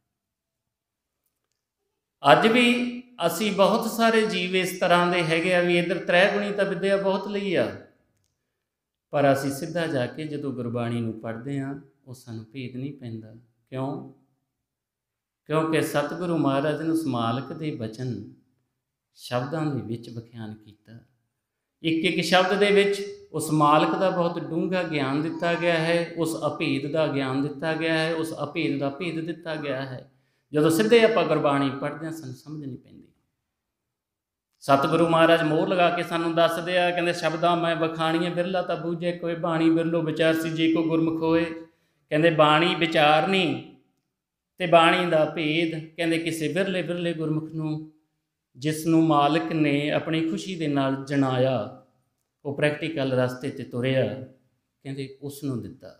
ਅੱਜ ਵੀ ਅਸੀਂ ਬਹੁਤ ਸਾਰੇ ਜੀਵ ਇਸ ਤਰ੍ਹਾਂ ਦੇ ਹੈਗੇ ਆ ਵੀ ਇੱਧਰ ਤ੍ਰੈਗੁਣੀ ਤਾਂ ਵਿੱਦਿਆ ਬਹੁਤ ਲਈ ਆ, ਪਰ ਅਸੀਂ ਸਿੱਧਾ ਜਾ ਕੇ ਜਦੋਂ ਗੁਰਬਾਣੀ ਨੂੰ ਪੜ੍ਹਦੇ ਹਾਂ, ਉਹ ਸਾਨੂੰ ਭੇਦ ਨਹੀਂ ਪੈਂਦਾ। ਕਿਉਂ? ਕਿਉਂਕਿ ਸਤਿਗੁਰੂ ਮਹਾਰਾਜ ਨੇ ਉਸ ਮਾਲਕ ਦੇ ਬਚਨ ਸ਼ਬਦਾਂ ਦੇ ਵਿੱਚ ਵਿਖਿਆਨ ਕੀਤਾ। ਇੱਕ ਇੱਕ ਸ਼ਬਦ ਦੇ ਵਿੱਚ ਉਸ ਮਾਲਕ ਦਾ ਬਹੁਤ ਡੂੰਘਾ ਗਿਆਨ ਦਿੱਤਾ ਗਿਆ ਹੈ, ਉਸ ਅਭੇਦ ਦਾ ਗਿਆਨ ਦਿੱਤਾ ਗਿਆ ਹੈ, ਉਸ ਅਭੇਦ ਦਾ ਭੇਦ ਦਿੱਤਾ ਗਿਆ ਹੈ। ਜਦੋਂ ਸਿੱਧੇ ਆਪਾਂ ਗੁਰਬਾਣੀ ਪੜ੍ਹਦੇ ਹਾਂ, ਸਾਨੂੰ ਸਮਝ ਨਹੀਂ ਪੈਂਦੀ। ਸਤਿਗੁਰੂ ਮਹਾਰਾਜ ਮੋਹਰ ਲਗਾ ਕੇ ਸਾਨੂੰ ਦੱਸਦੇ ਆ, ਕਹਿੰਦੇ ਸ਼ਬਦਾਂ ਮੈਂ ਵਖਾਣੀਆਂ ਬਿਰਲਾ ਤਾਂ ਬੂਝੇ ਕੋਈ, ਬਾਣੀ ਬਿਰਲੋ ਵਿਚਾਰ ਸੀ ਜੇ ਕੋ ਗੁਰਮੁਖ ਹੋਏ। ਕਹਿੰਦੇ ਬਾਣੀ ਵਿਚਾਰਨੀ ਅਤੇ ਬਾਣੀ ਦਾ ਭੇਦ ਕਹਿੰਦੇ ਕਿਸੇ ਬਿਰਲੇ ਬਿਰਲੇ ਗੁਰਮੁਖ ਨੂੰ, ਜਿਸ ਨੂੰ ਮਾਲਕ ਨੇ ਆਪਣੀ ਖੁਸ਼ੀ ਦੇ ਨਾਲ ਜਣਾਇਆ, ਉਹ ਪ੍ਰੈਕਟੀਕਲ ਰਸਤੇ 'ਤੇ ਤੁਰਿਆ, ਕਹਿੰਦੇ ਉਸ ਨੂੰ ਦਿੱਤਾ।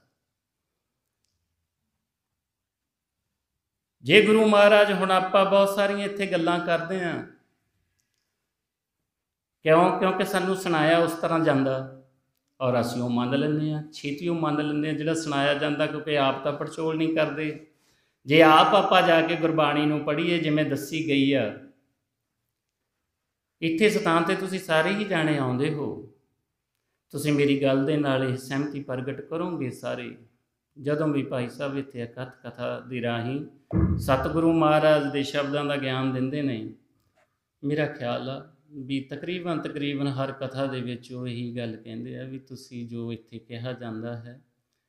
ਜੇ ਗੁਰੂ ਮਹਾਰਾਜ ਹੁਣ ਆਪਾਂ ਬਹੁਤ ਸਾਰੀਆਂ ਇੱਥੇ ਗੱਲਾਂ ਕਰਦੇ ਹਾਂ, ਕਿਉਂਕਿ ਸਾਨੂੰ ਸੁਣਾਇਆ ਉਸ ਤਰ੍ਹਾਂ ਜਾਂਦਾ। और असीं वो मन लैंदे आ, छेती वो मन लैंदे आ जिहड़ा सुणाया जांदा, क्योंकि आप तां पड़चोल नहीं करदे। जे आप आपां जाके गुरबाणी नूं पढ़ीए जिवें दस्सी गई आ, इत्थे सथान ते तुसीं सारे ही जाणे आउंदे हो, तुसीं मेरी गल दे नाल इह सहमति प्रगट करोगे सारे जदों भी भाई साहब इत्थे अकथ कथा दे राहीं सतगुरु महाराज दे शब्दां दा ज्ञान दिंदे ने। मेरा ख्याल आ भी तकरीबन हर कथा दे विच ਉਹ ਇਹੀ ਗੱਲ ਕਹਿੰਦੇ ਆ ਵੀ ਤੁਸੀਂ ਜੋ ਇੱਥੇ ਕਿਹਾ ਜਾਂਦਾ ਹੈ,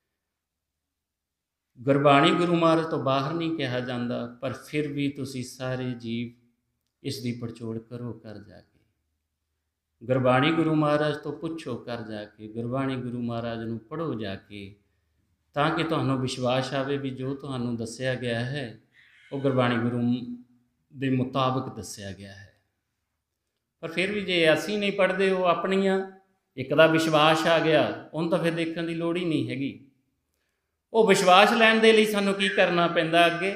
ਗੁਰਬਾਣੀ ਗੁਰੂ ਮਹਾਰਾਜ ਤੋਂ ਬਾਹਰ ਨਹੀਂ ਕਿਹਾ ਜਾਂਦਾ, ਪਰ ਫਿਰ ਵੀ ਤੁਸੀਂ ਸਾਰੇ ਜੀਵ ਇਸ ਦੀ ਪੜਚੋਲ ਕਰੋ ਕਰ ਜਾ ਕੇ, ਗੁਰਬਾਣੀ ਗੁਰੂ ਮਹਾਰਾਜ ਤੋਂ ਪੁੱਛੋ ਕਰ ਜਾ ਕੇ, ਗੁਰਬਾਣੀ ਗੁਰੂ ਮਹਾਰਾਜ ਨੂੰ ਪੜ੍ਹੋ ਜਾ ਕੇ, ਤਾਂ ਕਿ ਤੁਹਾਨੂੰ ਵਿਸ਼ਵਾਸ ਆਵੇ ਵੀ ਜੋ ਤੁਹਾਨੂੰ ਦੱਸਿਆ ਗਿਆ ਹੈ ਉਹ ਗੁਰਬਾਣੀ ਗੁਰੂ ਦੇ ਮੁਤਾਬਕ ਦੱਸਿਆ ਗਿਆ ਹੈ। पर फिर भी जे असी नहीं पढ़ते हो अपनियां, एक दा विश्वास आ गया, उन तो फिर देखने की लोड़ ही नहीं हैगी। वो विश्वास लैण दे लई सानू की करना पैंदा अगे।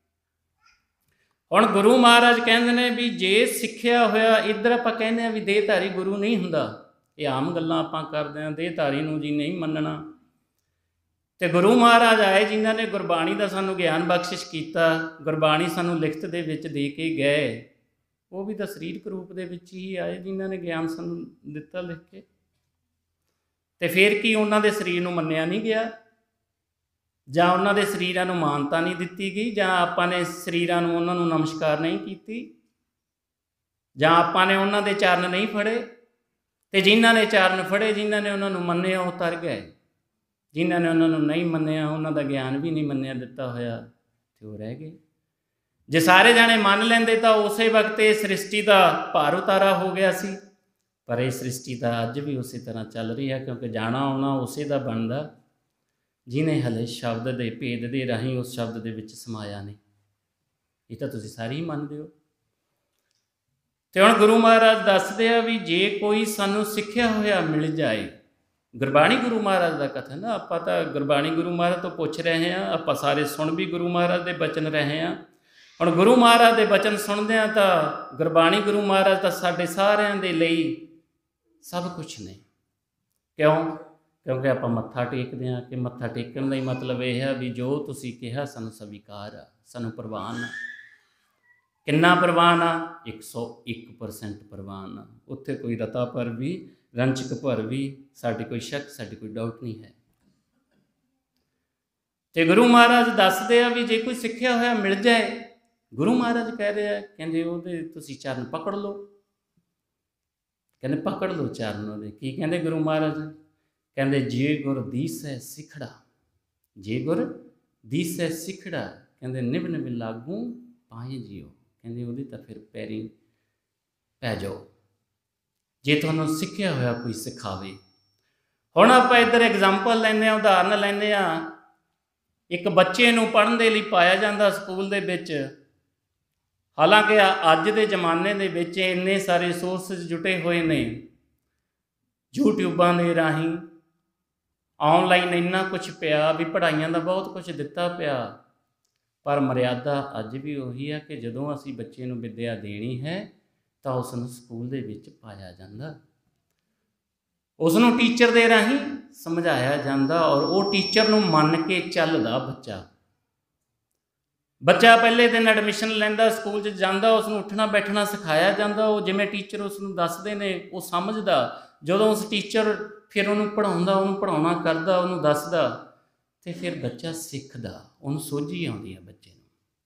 हुण गुरु महाराज कहंदे ने भी जे सिक्ख्या होया, इधर आपां कहंदे आ भी देहधारी गुरु नहीं हुंदा, ये आम गल्लां आपां करदे आ, देहधारी नूं जी नहीं मन्नना। ते गुरु महाराज आए जिन्हां ने गुरबाणी दा सानू ज्ञान बख्शिश कीता, गुरबाणी सानू लिखत दे विच दे के गए, वो भी तो सरीरक रूप के ही आए जिन्हों ने ज्ञान सानू दिता लिख के। तो फिर की उन्होंने शरीर नूं मन्निया नहीं गया, जां उन्होंने शरीरां नूं मानता नहीं दिती गई, जां आपां ने शरीरां नूं उन्हां नूं नमस्कार नहीं कीती, जां आपां ने उन्हां दे चरण नहीं फड़े। तो जिन्हां ने चरण फड़े, जिन्हां ने उन्हां नूं मन्निया वो तर गए, जिन्हां ने उन्हां नूं नहीं मन्निया, उन्हां दा ज्ञान भी नहीं मन्निया दिता होया, ते वो रह गए। जे सारे जाने मान लेंदे तो उस वक्त ये सृष्टि का भार उतारा हो गया सी, पर यह सृष्टि तो अज भी उस तरह चल रही है, क्योंकि जाना आना उसे का बनता जिन्हें हले शब्द के भेद के राही उस शब्द के विच समाया नहीं। ये तो तुसीं सारे ही मानते हो। तो हुण गुरु महाराज दसदे आ भी जे कोई सानू सिक्ख्या होया मिल जाए, गुरबाणी गुरु महाराज का कथन, आपां तां गुरबाणी गुरु महाराज तो पुछ रहे हैं, आपां सारे सुन भी गुरु महाराज के बचन रहे हैं। हुण गुरु महाराज के बचन सुनते हैं तो गुरबाणी गुरु महाराज तो साढ़े सारिਆਂ ਦੇ ਲਈ सब कुछ ने। क्यों? क्योंकि आप मत्था टेकते हैं कि मत्था टेकन का मतलब यह है भी जो तुसीं कहा सानू स्वीकार आ, सानू प्रवान आ। किन्ना प्रवान आ? 101% प्रवान आ। उत्थे कोई रता पर भी रंचक पर भी साडी कोई शक, साडी कोई डाउट नहीं है। तो गुरु महाराज दसदे आ भी जे कोई सिक्ख्या होया मिल जाए, गुरु महाराज कह रहे हैं, कहते वो तुसीं चरण पकड़ लो, कहते पकड़ लो चरण वो। की कहते गुरु महाराज? कहते जे गुर दीसै सिखड़ा, जे गुर दीसै सिखड़ा, कहते निभ निभ लागू पाए जियो, कहते वो तो फिर पैरी पै जाओ जे तुहानूं सिक्ख्या होया कोई सिखावे। हुण आपां इधर एग्जाम्पल लैंदे आ, उदाहरण लैंदे आ, एक बच्चे नूं पढ़न दे लई पाया जांदा स्कूल दे विच। हालांकि अज के जमाने दे विच इन्ने सारे सोर्सिस जुटे हुए ने, यूट्यूबां दे राही ऑनलाइन इन्ना कुछ पिया भी पढ़ाइयां दा बहुत कुछ दिता पिया, पर मर्यादा अज भी उही है कि जदों असीं बच्चे नूं विद्या देनी है तो उसनूं स्कूल दे विच पाया जांदा, उसनूं टीचर दे राही समझाया जांदा, और वो टीचर नूं मन के चलदा बच्चा। बच्चा पहले दिन एडमिशन लैंदा, स्कूल च जांदा, उसनूं उठना बैठना सिखाया जांदा, वो जिवें टीचर उसनूं दसदे ने वो समझदा। जदों उस टीचर फिर उन्होंने पढ़ाउंदा, उन्होंने पढ़ाउणा करदा, उन्होंने दसदा, तो फिर बच्चा सिखदा, उन्होंने सोझी आउंदी है, बच्चे नूं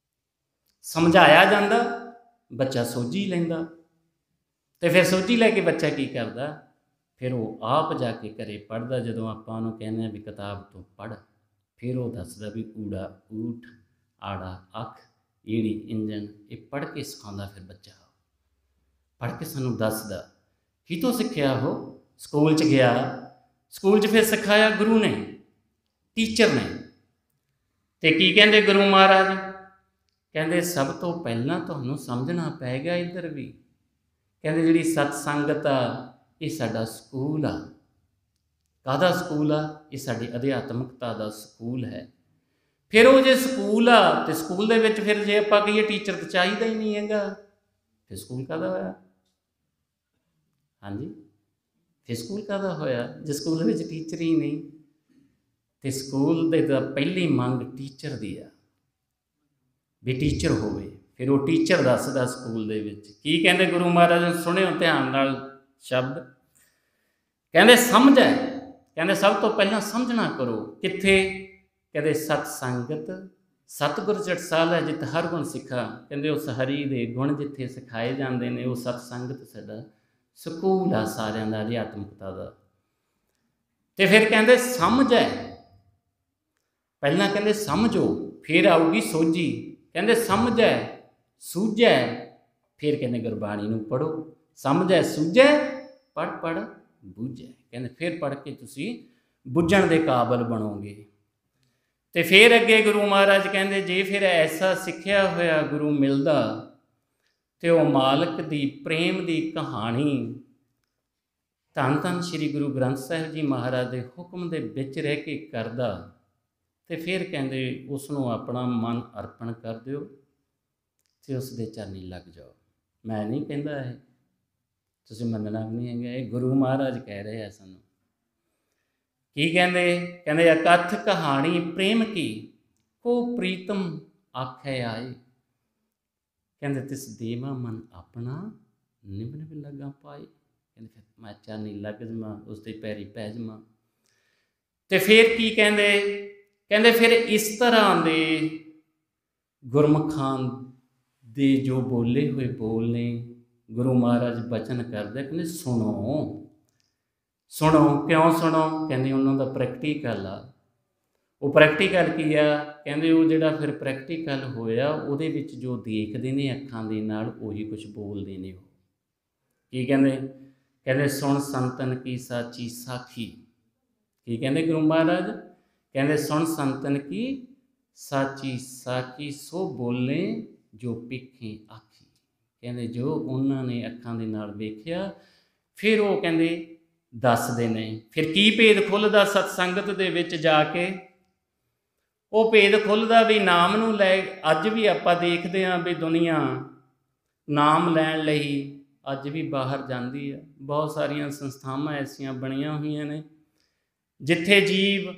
समझाया जांदा, बच्चा सोझी लैंदा। तो फिर सोझी लैके बच्चा की करदा, फिर वो आप जाके घरे पढ़दा। जदों आपां उहनूं कहने भी किताब तो पढ़, फिर वो दसदा भी ऊड़ा ऊठ, आड़ा अख, ईड़ी इंजन, ये पढ़ के सिखाउंदा। फिर बच्चा पढ़ के सानू दसदा की तो सिक्ख्या हो, स्कूल च गया, स्कूल च फिर सिखाया गुरु ने, टीचर ने। तो की कहते गुरु महाराज? कहते सब तो पहला तुहानूं समझना पैगा इधर भी, कहते जिहड़ी सतसंगत आ ये साडा स्कूल आ। काहदा स्कूल आ? ये साडी अध्यात्मकता दा स्कूल है। फिर वो जो स्कूल आ तो स्कूल दे विच फिर जे आपां कहीए टीचर तो चाहिदा ही नहीं हैगा, फिर स्कूल काहदा होया? हाँ जी, ਫਿਰ ਸਕੂਲ ਕਾਹਦਾ ਹੋਇਆ ਜੇ ਸਕੂਲ ਵਿੱਚ ਟੀਚਰ ਹੀ ਨਹੀਂ। ਤੇ ਸਕੂਲ ਦੇ ਤਾਂ ਪਹਿਲੀ ਮੰਗ ਟੀਚਰ ਦੀ ਆ ਵੀ ਟੀਚਰ ਹੋਵੇ। ਫਿਰ ਉਹ ਟੀਚਰ ਦੱਸਦਾ ਸਕੂਲ ਦੇ ਵਿੱਚ ਕੀ ਕਹਿੰਦੇ ਗੁਰੂ ਮਹਾਰਾਜ ਨੇ, ਸੁਣਿਓ ਧਿਆਨ ਨਾਲ ਸ਼ਬਦ। ਕਹਿੰਦੇ ਸਮਝ ਹੈ, ਕਹਿੰਦੇ ਸਭ ਤੋਂ ਪਹਿਲਾਂ ਸਮਝਣਾ ਕਰੋ। ਕਿੱਥੇ? ਕਹਿੰਦੇ ਸਤ ਸੰਗਤ ਸਤਿਗੁਰ ਜਟਸਾਲ ਹੈ ਜਿਤ ਹਰ ਗੁਣ ਸਿੱਖਾ। ਕਹਿੰਦੇ ਉਸ ਹਰੀ ਦੇ ਗੁਣ ਜਿੱਥੇ ਸਿਖਾਏ ਜਾਂਦੇ ਨੇ, ਉਹ ਸਤ ਸੰਗਤ ਸਾਡਾ ਸਕੂਲ ਆ ਸਾਰਿਆਂ ਦਾ ਅਧਿਆਤਮਿਕਤਾ ਦਾ। ਤੇ ਫਿਰ ਕਹਿੰਦੇ ਸਮਝ ਹੈ, ਪਹਿਲਾਂ ਕਹਿੰਦੇ ਸਮਝੋ ਫਿਰ ਆਊਗੀ ਸੋਝੀ। ਕਹਿੰਦੇ ਸਮਝ ਹੈ ਸੂਝੈ, ਫਿਰ ਕਹਿੰਦੇ ਗੁਰਬਾਣੀ ਨੂੰ ਪੜ੍ਹੋ। ਸਮਝੈ ਸੂਝੈ ਪੜ੍ਹ ਪੜ੍ਹ ਬੁੱਝੈ। ਕਹਿੰਦੇ ਫਿਰ ਪੜ੍ਹ ਕੇ ਤੁਸੀਂ ਬੁੱਝਣ ਦੇ ਕਾਬਲ ਬਣੋਗੇ। ਤੇ ਫਿਰ ਅੱਗੇ ਗੁਰੂ ਮਹਾਰਾਜ ਕਹਿੰਦੇ ਜੇ ਫਿਰ ਐਸਾ ਸਿੱਖਿਆ ਹੋਇਆ ਗੁਰੂ ਮਿਲਦਾ ਤੇ ਉਹ ਮਾਲਕ ਦੀ ਪ੍ਰੇਮ ਦੀ ਕਹਾਣੀ ਧੰਨ ਧੰਨ ਸ਼੍ਰੀ ਗੁਰੂ ਗ੍ਰੰਥ ਸਾਹਿਬ ਜੀ ਮਹਾਰਾਜ ਦੇ ਹੁਕਮ ਦੇ ਵਿੱਚ ਰਹਿ ਕੇ ਕਰਦਾ, ਤੇ ਫਿਰ ਕਹਿੰਦੇ ਉਸ ਨੂੰ ਆਪਣਾ ਮਨ ਅਰਪਣ ਕਰ ਦਿਓ ਤੇ ਉਸ ਦੇ ਚਰਨੀ ਲੱਗ ਜਾਓ। ਮੈਂ ਨਹੀਂ ਕਹਿੰਦਾ, ਇਹ ਤੁਸੀਂ ਮੰਨਣਾ ਵੀ ਨਹੀਂ ਹੈਗਾ, ਇਹ ਗੁਰੂ ਮਹਾਰਾਜ ਕਹਿ ਰਹੇ ਆ ਸਾਨੂੰ। ਕੀ ਕਹਿੰਦੇ? ਕਹਿੰਦੇ ਅਕਥ ਕਹਾਣੀ ਪ੍ਰੇਮ ਕੀ ਕੋ ਪ੍ਰੀਤਮ ਆਖੇ ਆਏ। ਕਹਿੰਦੇ ਤਿਸ ਦੇਵਾ ਮਨ ਆਪਣਾ ਨਿਭ ਨਿਭ ਲੱਗਾ ਪਾਏ। ਕਹਿੰਦੇ ਫਿਰ ਮੈਂ ਚਰਨੀ ਲੱਗ ਜਾਵਾਂ, ਉਸ ਦੇ ਪੈਰੀ ਪੈ ਜਾਵਾਂ। ਤੇ ਫਿਰ ਕੀ ਕਹਿੰਦੇ? ਕਹਿੰਦੇ ਫਿਰ ਇਸ ਤਰ੍ਹਾਂ ਦੇ ਗੁਰਮੁਖਾਂ ਦੇ ਜੋ ਬੋਲੇ ਹੋਏ ਬੋਲ ਨੇ ਗੁਰੂ ਮਹਾਰਾਜ ਬਚਨ ਕਰਦੇ। ਕਹਿੰਦੇ ਸੁਣੋ ਸੁਣੋ। ਕਿਉਂ ਸੁਣੋ? ਕਹਿੰਦੇ ਉਹਨਾਂ ਦਾ ਪ੍ਰੈਕਟੀਕਲ ਆ। ਉਹ ਪ੍ਰੈਕਟੀਕਲ ਕੀ ਆ? ਕਹਿੰਦੇ ਉਹ ਜਿਹੜਾ ਫਿਰ ਪ੍ਰੈਕਟੀਕਲ ਹੋਇਆ ਉਹਦੇ ਵਿੱਚ ਜੋ ਦੇਖਦੇ ਨੇ ਅੱਖਾਂ ਦੇ ਨਾਲ ਉਹੀ ਕੁਝ ਬੋਲਦੇ ਨੇ। ਉਹ ਕੀ ਕਹਿੰਦੇ? ਕਹਿੰਦੇ ਸੁਣ ਸੰਤਨ ਕੀ ਸਾਚੀ ਸਾਖੀ। ਕੀ ਕਹਿੰਦੇ ਗੁਰੂ ਮਹਾਰਾਜ? ਕਹਿੰਦੇ ਸੁਣ ਸੰਤਨ ਕੀ ਸਾਚੀ ਸਾਖੀ ਸੋ ਬੋਲੇ ਜੋ ਪਿੱਖੇ ਆਖੀ। ਕਹਿੰਦੇ ਜੋ ਉਹਨਾਂ ਨੇ ਅੱਖਾਂ ਦੇ ਨਾਲ ਵੇਖਿਆ ਫਿਰ ਉਹ ਕਹਿੰਦੇ ਦੱਸਦੇ ਨੇ। ਫਿਰ ਕੀ ਭੇਦ ਖੁੱਲ੍ਹਦਾ ਸਤਸੰਗਤ ਦੇ ਵਿੱਚ ਜਾ ਕੇ? ਉਹ ਭੇਦ ਖੁੱਲ੍ਹਦਾ ਵੀ ਨਾਮ ਨੂੰ ਲੈ। ਅੱਜ ਵੀ ਆਪਾਂ ਦੇਖਦੇ ਹਾਂ ਵੀ ਦੁਨੀਆ ਨਾਮ ਲੈਣ ਲਈ ਅੱਜ ਵੀ ਬਾਹਰ ਜਾਂਦੀ ਹੈ। ਬਹੁਤ ਸਾਰੀਆਂ ਸੰਸਥਾਵਾਂ ਐਸੀਆਂ ਬਣੀਆਂ ਹੋਈਆਂ ਨੇ ਜਿੱਥੇ ਜੀਵ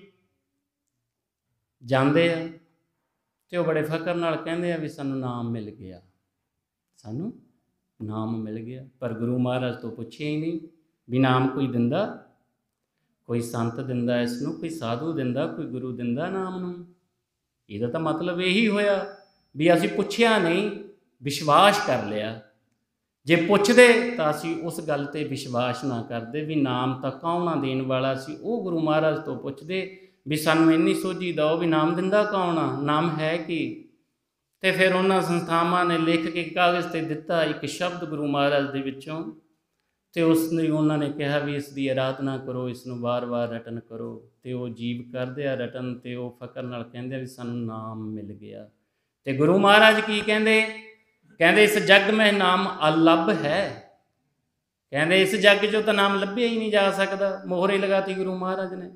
ਜਾਂਦੇ ਆ ਤੇ ਉਹ ਬੜੇ ਫਕਰ ਨਾਲ ਕਹਿੰਦੇ ਆ ਵੀ ਸਾਨੂੰ ਨਾਮ ਮਿਲ ਗਿਆ, ਸਾਨੂੰ ਨਾਮ ਮਿਲ ਗਿਆ। ਪਰ ਗੁਰੂ ਮਹਾਰਾਜ ਤੋਂ ਪੁੱਛਿਆ ਹੀ ਨਹੀਂ ਵੀ ਨਾਮ ਕੋਈ ਦਿੰਦਾ, ਕੋਈ ਸੰਤ ਦਿੰਦਾ ਇਸ ਨੂੰ, ਕੋਈ ਸਾਧੂ ਦਿੰਦਾ, ਕੋਈ ਗੁਰੂ ਦਿੰਦਾ ਨਾਮ ਨੂੰ। ਇਹਦਾ ਤਾਂ ਮਤਲਬ ਇਹੀ ਹੋਇਆ ਵੀ ਅਸੀਂ ਪੁੱਛਿਆ ਨਹੀਂ, ਵਿਸ਼ਵਾਸ ਕਰ ਲਿਆ। ਜੇ ਪੁੱਛਦੇ ਤਾਂ ਅਸੀਂ ਉਸ ਗੱਲ 'ਤੇ ਵਿਸ਼ਵਾਸ ਨਾ ਕਰਦੇ ਵੀ ਨਾਮ ਤਾਂ ਕੌਣ ਆ ਦੇਣ ਵਾਲਾ ਸੀ। ਉਹ ਗੁਰੂ ਮਹਾਰਾਜ ਤੋਂ ਪੁੱਛਦੇ ਵੀ ਸਾਨੂੰ ਇੰਨੀ ਸੋਝੀ ਦਿਓ ਵੀ ਨਾਮ ਦਿੰਦਾ ਕੌਣ ਆ, ਨਾਮ ਹੈ ਕੀ। ਤੇ ਫਿਰ ਉਹਨਾਂ ਸੰਸਥਾਵਾਂ ਨੇ ਲਿਖ ਕੇ ਕਾਗਜ਼ 'ਤੇ ਦਿੱਤਾ ਇੱਕ ਸ਼ਬਦ ਗੁਰੂ ਮਹਾਰਾਜ ਦੇ ਵਿੱਚੋਂ, ਤੇ ਉਸ ਨੇ ਉਹਨਾਂ ਨੇ ਕਿਹਾ ਵੀ ਇਸ ਦੀ ਅਰਾਧਨਾ ਕਰੋ, ਇਸ ਨੂੰ ਵਾਰ-ਵਾਰ ਰਟਨ ਕਰੋ। ਤੇ ਉਹ ਜੀਵ ਕਰਦੇ ਆ ਰਟਨ, ਤੇ ਉਹ ਫਕਰ ਨਾਲ ਕਹਿੰਦੇ ਆ ਵੀ ਸਾਨੂੰ ਨਾਮ ਮਿਲ ਗਿਆ। ਤੇ ਗੁਰੂ ਮਹਾਰਾਜ ਕੀ ਕਹਿੰਦੇ? ਕਹਿੰਦੇ ਇਸ ਜੱਗ ਮੈਂ ਨਾਮ ਅਲੱਭ ਹੈ। ਕਹਿੰਦੇ ਇਸ ਜੱਗ 'ਚੋਂ ਤਾਂ ਨਾਮ ਲੱਭਿਆ ਹੀ ਨਹੀਂ ਜਾ ਸਕਦਾ। ਮੋਹਰੇ ਲਗਾਤੀ ਗੁਰੂ ਮਹਾਰਾਜ ਨੇ।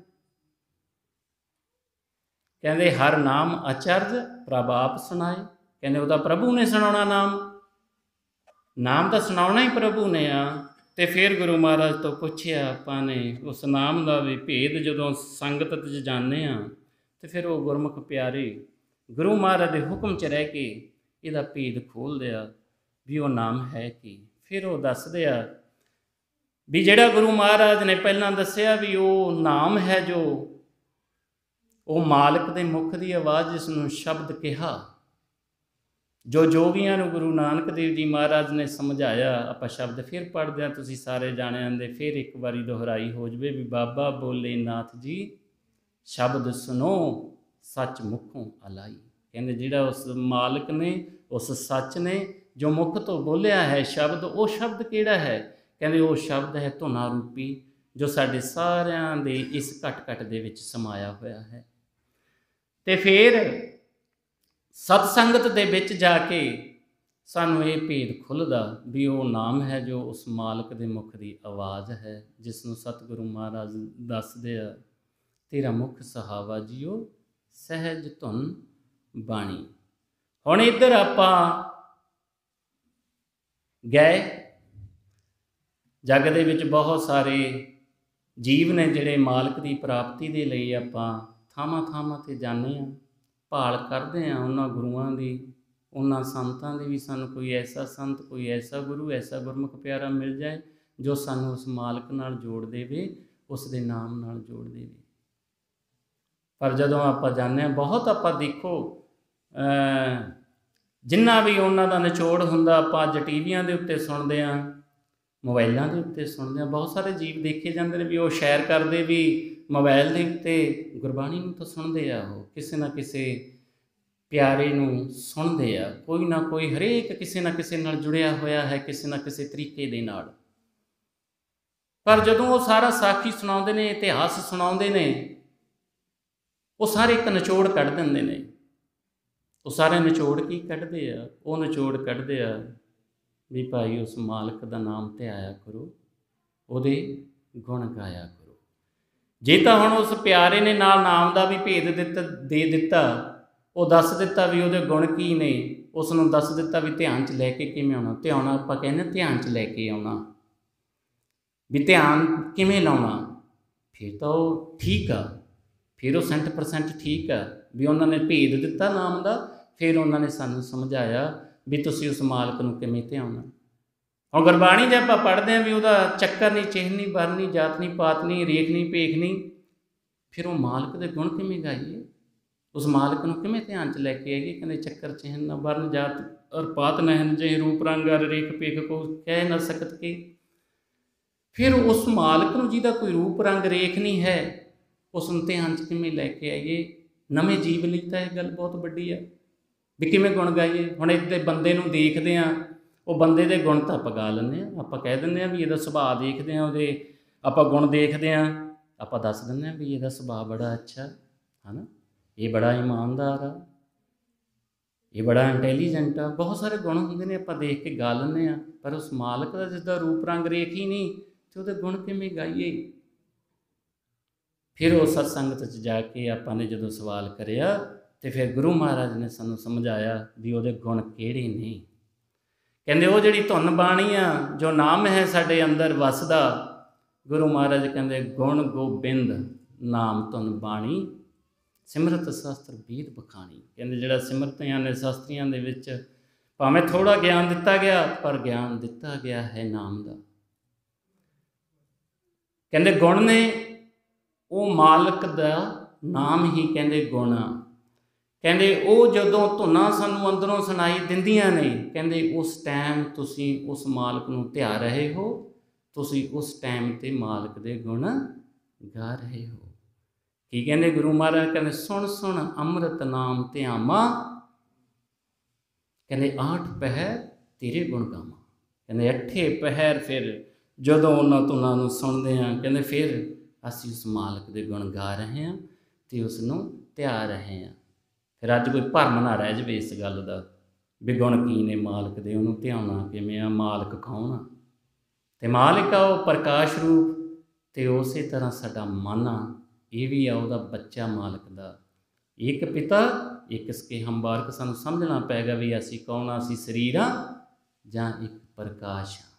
ਕਹਿੰਦੇ ਹਰ ਨਾਮ ਅਚਰਜ ਪ੍ਰਭ ਆਪ ਸੁਣਾਏ। ਕਹਿੰਦੇ ਉਹਦਾ ਪ੍ਰਭੂ ਨੇ ਸੁਣਾਉਣਾ ਨਾਮ, ਨਾਮ ਤਾਂ ਸੁਣਾਉਣਾ ਹੀ ਪ੍ਰਭੂ ਨੇ ਆ। ਤੇ ਫਿਰ ਗੁਰੂ ਮਹਾਰਾਜ ਤੋਂ ਪੁੱਛਿਆ ਆਪਾਂ ਨੇ ਉਸ ਨਾਮ ਦਾ ਵੀ ਭੇਦ ਜਦੋਂ ਸੰਗਤ 'ਚ ਜਾਂਦੇ ਹਾਂ ਤੇ ਫਿਰ ਉਹ ਗੁਰਮੁਖ ਪਿਆਰੇ ਗੁਰੂ ਮਹਾਰਾਜ ਦੇ ਹੁਕਮ 'ਚ ਰਹਿ ਕੇ ਇਹਦਾ ਭੇਦ ਖੋਲ੍ਹਦੇ ਆ ਵੀ ਉਹ ਨਾਮ ਹੈ ਕੀ। ਫਿਰ ਉਹ ਦੱਸਦੇ ਆ ਵੀ ਜਿਹੜਾ ਗੁਰੂ ਮਹਾਰਾਜ ਨੇ ਪਹਿਲਾਂ ਦੱਸਿਆ ਵੀ ਉਹ ਨਾਮ ਹੈ ਜੋ ਉਹ ਮਾਲਕ ਦੇ ਮੁਖ ਦੀ ਆਵਾਜ਼, ਜਿਸ ਨੂੰ ਸ਼ਬਦ ਕਿਹਾ, ਜੋ ਜੋਗੀਆਂ ਨੂੰ ਗੁਰੂ ਨਾਨਕ ਦੇਵ ਜੀ ਮਹਾਰਾਜ ਨੇ ਸਮਝਾਇਆ। ਆਪਾਂ ਸ਼ਬਦ ਫਿਰ ਪੜ੍ਹਦੇ ਹਾਂ, ਤੁਸੀਂ ਸਾਰੇ ਜਾਣਿਆਂ ਦੇ ਫਿਰ ਇੱਕ ਵਾਰੀ ਦੁਹਰਾਈ ਹੋ ਜਾਵੇ ਵੀ ਬਾਬਾ ਬੋਲੇ ਨਾਥ ਜੀ ਸ਼ਬਦ ਸੁਣੋ ਸੱਚ ਮੁਖੋਂ ਅਲਾਈ। ਕਹਿੰਦੇ ਜਿਹੜਾ ਉਸ ਮਾਲਕ ਨੇ, ਉਸ ਸੱਚ ਨੇ ਜੋ ਮੁਖ ਤੋਂ ਬੋਲਿਆ ਹੈ ਸ਼ਬਦ, ਉਹ ਸ਼ਬਦ ਕਿਹੜਾ ਹੈ? ਕਹਿੰਦੇ ਉਹ ਸ਼ਬਦ ਹੈ ਧੁਨਾ ਰੂਪੀ, ਜੋ ਸਾਡੇ ਸਾਰਿਆਂ ਦੇ ਇਸ ਘਟ ਘਟ ਦੇ ਵਿੱਚ ਸਮਾਇਆ ਹੋਇਆ ਹੈ। ਤੇ ਫਿਰ ਸਤ ਸੰਗਤ ਦੇ ਵਿੱਚ ਜਾ ਕੇ ਸਾਨੂੰ ਇਹ ਭੇਦ ਖੁੱਲ੍ਹਦਾ ਵੀ ਉਹ ਨਾਮ ਹੈ ਜੋ ਉਸ ਮਾਲਕ ਦੇ ਮੁਖ ਦੀ ਆਵਾਜ਼ ਹੈ, ਜਿਸ ਨੂੰ ਸਤਿਗੁਰੂ ਮਹਾਰਾਜ ਦੱਸਦੇ ਆ ਤੇਰਾ ਮੁਖ ਸੁਹਾਵਾ ਜੀਓ ਸਹਿਜ ਧੁਨ ਬਾਣੀ। ਹੁਣ ਇੱਧਰ ਆਪਾਂ ਗਏ, ਜੱਗ ਦੇ ਵਿੱਚ ਬਹੁਤ ਸਾਰੇ ਜੀਵ ਨੇ ਜਿਹੜੇ ਮਾਲਕ ਦੀ ਪ੍ਰਾਪਤੀ ਦੇ ਲਈ ਆਪਾਂ ਥਾਵਾਂ ਥਾਵਾਂ 'ਤੇ ਜਾਂਦੇ ਹਾਂ, ਭਾਲ ਕਰਦੇ ਹਾਂ ਉਹਨਾਂ ਗੁਰੂਆਂ ਦੀ, ਉਹਨਾਂ ਸੰਤਾਂ ਦੀ ਵੀ ਸਾਨੂੰ ਕੋਈ ਐਸਾ ਸੰਤ, ਕੋਈ ਐਸਾ ਗੁਰੂ, ਐਸਾ ਗੁਰਮੁਖ ਪਿਆਰਾ ਮਿਲ ਜਾਏ ਜੋ ਸਾਨੂੰ ਉਸ ਮਾਲਕ ਨਾਲ ਜੋੜ ਦੇਵੇ, ਉਸ ਦੇ ਨਾਮ ਨਾਲ ਜੋੜ ਦੇਵੇ। ਪਰ ਜਦੋਂ ਆਪਾਂ ਜਾਂਦੇ ਹਾਂ, ਬਹੁਤ ਆਪਾਂ ਦੇਖੋ ਜਿੰਨਾ ਵੀ ਉਹਨਾਂ ਦਾ ਨਿਚੋੜ ਹੁੰਦਾ ਆਪਾਂ ਅੱਜ ਟੀਵੀਆਂ ਦੇ ਉੱਤੇ ਸੁਣਦੇ ਹਾਂ, ਮੋਬਾਈਲਾਂ ਦੇ ਉੱਤੇ ਸੁਣਦੇ ਹਾਂ। ਬਹੁਤ ਸਾਰੇ ਜੀਵ ਦੇਖੇ ਜਾਂਦੇ ਨੇ ਵੀ ਉਹ ਸ਼ੈਰ ਕਰਦੇ ਵੀ ਮੋਬਾਈਲ ਦੇ ਉੱਤੇ ਗੁਰਬਾਣੀ ਨੂੰ ਤਾਂ ਸੁਣਦੇ ਆ, ਉਹ ਕਿਸੇ ਨਾ ਕਿਸੇ ਪਿਆਰੇ ਨੂੰ ਸੁਣਦੇ ਆ, ਕੋਈ ਨਾ ਕੋਈ ਹਰੇਕ ਕਿਸੇ ਨਾ ਕਿਸੇ ਨਾਲ ਜੁੜਿਆ ਹੋਇਆ ਹੈ, ਕਿਸੇ ਨਾ ਕਿਸੇ ਤਰੀਕੇ ਦੇ ਨਾਲ। ਪਰ ਜਦੋਂ ਉਹ ਸਾਰਾ ਸਾਖੀ ਸੁਣਾਉਂਦੇ ਨੇ, ਇਤਿਹਾਸ ਸੁਣਾਉਂਦੇ ਨੇ, ਉਹ ਸਾਰੇ ਇੱਕ ਨਿਚੋੜ ਕੱਢ ਦਿੰਦੇ ਨੇ। ਉਹ ਸਾਰੇ ਨਿਚੋੜ ਕੀ ਕੱਢਦੇ ਆ? ਉਹ ਨਿਚੋੜ ਕੱਢਦੇ ਆ ਵੀ ਭਾਈ ਉਸ ਮਾਲਕ ਦਾ ਨਾਮ ਧਿਆਇਆ ਕਰੋ, ਉਹਦੇ ਗੁਣ ਗਾਇਆ ਕਰੋ। ਜੇ ਤਾਂ ਹੁਣ ਉਸ ਪਿਆਰੇ ਨੇ ਨਾਲ ਨਾਮ ਦਾ ਵੀ ਭੇਦ ਦੇ ਦਿੱਤਾ, ਉਹ ਦੱਸ ਦਿੱਤਾ ਵੀ ਉਹਦੇ ਗੁਣ ਕੀ ਨੇ, ਉਸ ਨੂੰ ਦੱਸ ਦਿੱਤਾ ਵੀ ਧਿਆਨ 'ਚ ਲੈ ਕੇ ਕਿਵੇਂ ਆਉਣਾ। ਧਿਆਨ ਆਪਾਂ ਕਹਿੰਦੇ ਧਿਆਨ 'ਚ ਲੈ ਕੇ ਆਉਣਾ, ਵੀ ਧਿਆਨ ਕਿਵੇਂ ਲਾਉਣਾ, ਫਿਰ ਤਾਂ ਉਹ ਠੀਕ ਆ, ਫਿਰ ਉਹ 100% ਠੀਕ ਆ ਵੀ ਉਹਨਾਂ ਨੇ ਭੇਦ ਦਿੱਤਾ ਨਾਮ ਦਾ। ਫਿਰ ਉਹਨਾਂ ਨੇ ਸਾਨੂੰ ਸਮਝਾਇਆ ਵੀ ਤੁਸੀਂ ਉਸ ਮਾਲਕ ਨੂੰ ਕਿਵੇਂ ਧਿਆਉਣਾ। ਹੁਣ ਗੁਰਬਾਣੀ ਜੇ ਆਪਾਂ ਪੜ੍ਹਦੇ ਹਾਂ ਵੀ ਉਹਦਾ ਚੱਕਰ ਨਹੀਂ, ਚਿਹਨ ਨਹੀਂ, ਵਰਨ ਨਹੀਂ, ਜਾਤ ਨਹੀਂ, ਪਾਤ ਨਹੀਂ, ਰੇਖ ਨਹੀਂ, ਭੇਖ ਨਹੀਂ, ਫਿਰ ਉਹ ਮਾਲਕ ਦੇ ਗੁਣ ਕਿਵੇਂ ਗਾਈਏ, ਉਸ ਮਾਲਕ ਨੂੰ ਕਿਵੇਂ ਧਿਆਨ 'ਚ ਲੈ ਕੇ ਆਈਏ। ਕਹਿੰਦੇ ਚੱਕਰ ਚਿਹਨ ਨਾ, ਵਰਨ ਜਾਤ ਔਰ ਪਾਤ ਨਹਿਨ, ਜੇ ਰੂਪ ਰੰਗ ਅਰ ਰੇਖ ਭੇਖ ਕੋ ਕਹਿ ਨਾ ਸਕਤ ਕੇ। ਫਿਰ ਉਸ ਮਾਲਕ ਨੂੰ ਜਿਹਦਾ ਕੋਈ ਰੂਪ ਰੰਗ ਰੇਖ ਨਹੀਂ ਹੈ, ਉਸ ਨੂੰ ਧਿਆਨ 'ਚ ਕਿਵੇਂ ਲੈ ਕੇ ਆਈਏ। ਨਵੇਂ ਜੀਵ ਲਈ ਤਾਂ ਇਹ ਗੱਲ ਬਹੁਤ ਵੱਡੀ ਆ ਵੀ ਕਿਵੇਂ ਗੁਣ ਗਾਈਏ। ਹੁਣ ਇੱਥੇ ਬੰਦੇ ਨੂੰ ਦੇਖਦੇ ਹਾਂ, ਉਹ ਬੰਦੇ ਦੇ ਗੁਣ ਤਾਂ ਆਪਾਂ ਗਾ ਲੈਂਦੇ ਹਾਂ, ਆਪਾਂ ਕਹਿ ਦਿੰਦੇ ਹਾਂ ਵੀ ਇਹਦਾ ਸੁਭਾਅ ਦੇਖਦੇ ਹਾਂ, ਉਹਦੇ ਆਪਾਂ ਗੁਣ ਦੇਖਦੇ ਹਾਂ, ਆਪਾਂ ਦੱਸ ਦਿੰਦੇ ਹਾਂ ਵੀ ਇਹਦਾ ਸੁਭਾਅ ਬੜਾ ਅੱਛਾ ਹੈ ਨਾ, ਇਹ ਬੜਾ ਇਮਾਨਦਾਰ ਆ, ਇਹ ਬੜਾ ਇੰਟੈਲੀਜੈਂਟ ਆ। ਬਹੁਤ ਸਾਰੇ ਗੁਣ ਹੁੰਦੇ ਨੇ, ਆਪਾਂ ਦੇਖ ਕੇ ਗਾ ਲੈਂਦੇ ਹਾਂ। ਪਰ ਉਸ ਮਾਲਕ ਦਾ ਜਿਸਦਾ ਰੂਪ ਰੰਗ ਰੇਖ ਹੀ ਨਹੀਂ, ਅਤੇ ਉਹਦੇ ਗੁਣ ਕਿਵੇਂ ਗਾਈਏ। ਫਿਰ ਉਹ ਸਤਸੰਗਤ 'ਚ ਜਾ ਕੇ ਆਪਾਂ ਨੇ ਜਦੋਂ ਸਵਾਲ ਕਰਿਆ, ਅਤੇ ਫਿਰ ਗੁਰੂ ਮਹਾਰਾਜ ਨੇ ਸਾਨੂੰ ਸਮਝਾਇਆ ਵੀ ਉਹਦੇ ਗੁਣ ਕਿਹੜੇ ਨੇ। ਕਹਿੰਦੇ ਉਹ ਜਿਹੜੀ ਧੁਨ ਬਾਣੀ ਆ, ਜੋ ਨਾਮ ਹੈ ਸਾਡੇ ਅੰਦਰ ਵਸਦਾ, ਗੁਰੂ ਮਹਾਰਾਜ ਕਹਿੰਦੇ ਗੁਣ ਗੋਬਿੰਦ ਨਾਮ ਧੁਨ ਬਾਣੀ, ਸਿਮਰਤ ਸ਼ਾਸਤਰ ਵੇਦ ਬਖਾਣੀ। ਕਹਿੰਦੇ ਜਿਹੜਾ ਸਿਮਰਤਿਆਂ ਨੇ ਸ਼ਾਸਤਰੀਆਂ ਦੇ ਵਿੱਚ ਭਾਵੇਂ ਥੋੜ੍ਹਾ ਗਿਆਨ ਦਿੱਤਾ ਗਿਆ, ਪਰ ਗਿਆਨ ਦਿੱਤਾ ਗਿਆ ਹੈ ਨਾਮ ਦਾ। ਕਹਿੰਦੇ ਗੁਣ ਨੇ, ਉਹ ਮਾਲਕ ਦਾ ਨਾਮ ਹੀ ਕਹਿੰਦੇ ਗੁਣ ਆ। ਕਹਿੰਦੇ ਉਹ ਜਦੋਂ ਧੁਨਾਂ ਸਾਨੂੰ ਅੰਦਰੋਂ ਸੁਣਾਈ ਦਿੰਦੀਆਂ ਨੇ, ਕਹਿੰਦੇ ਉਸ ਟਾਈਮ ਤੁਸੀਂ ਉਸ ਮਾਲਕ ਨੂੰ ਧਿਆ ਰਹੇ ਹੋ, ਤੁਸੀਂ ਉਸ ਟਾਈਮ 'ਤੇ ਮਾਲਕ ਦੇ ਗੁਣ ਗਾ ਰਹੇ ਹੋ। ਕੀ ਕਹਿੰਦੇ ਗੁਰੂ ਮਹਾਰਾਜ? ਕਹਿੰਦੇ ਸੁਣ ਸੁਣ ਅੰਮ੍ਰਿਤ ਨਾਮ ਧਿਆਵਾਂ, ਕਹਿੰਦੇ 8 ਪਹਿਰ ਤੇਰੇ ਗੁਣ ਗਾਵਾਂ। ਕਹਿੰਦੇ 8 ਪਹਿਰ ਫਿਰ ਜਦੋਂ ਉਹਨਾਂ ਧੁਨਾਂ ਨੂੰ ਸੁਣਦੇ ਹਾਂ, ਕਹਿੰਦੇ ਫਿਰ ਅਸੀਂ ਉਸ ਮਾਲਕ ਦੇ ਗੁਣ ਗਾ ਰਹੇ ਹਾਂ ਅਤੇ ਉਸ ਨੂੰ ਧਿਆ ਰਹੇ ਹਾਂ। ਫਿਰ ਅੱਜ ਕੋਈ ਭਰਮ ਨਾ ਰਹਿ ਜਾਵੇ ਇਸ ਗੱਲ ਦਾ ਵੀ ਗੁਣ ਕੀ ਨੇ ਮਾਲਕ ਦੇ, ਉਹਨੂੰ ਧਿਆਉਣਾ ਕਿਵੇਂ ਆ, ਮਾਲਕ ਕੌਣ ਆ। ਅਤੇ ਮਾਲਕ ਆ ਉਹ ਪ੍ਰਕਾਸ਼ ਰੂਪ, ਅਤੇ ਉਸੇ ਤਰ੍ਹਾਂ ਸਾਡਾ ਮਨ ਆ, ਇਹ ਵੀ ਆ ਉਹਦਾ ਬੱਚਾ ਮਾਲਕ ਦਾ। ਇੱਕ ਪਿਤਾ ਇੱਕ ਸਕੇ ਹਮਬਾਰਕ। ਸਾਨੂੰ ਸਮਝਣਾ ਪਏਗਾ ਵੀ ਅਸੀਂ ਕੌਣ ਆ, ਅਸੀਂ ਸਰੀਰ ਹਾਂ ਜਾਂ ਇੱਕ ਪ੍ਰਕਾਸ਼ ਹਾਂ।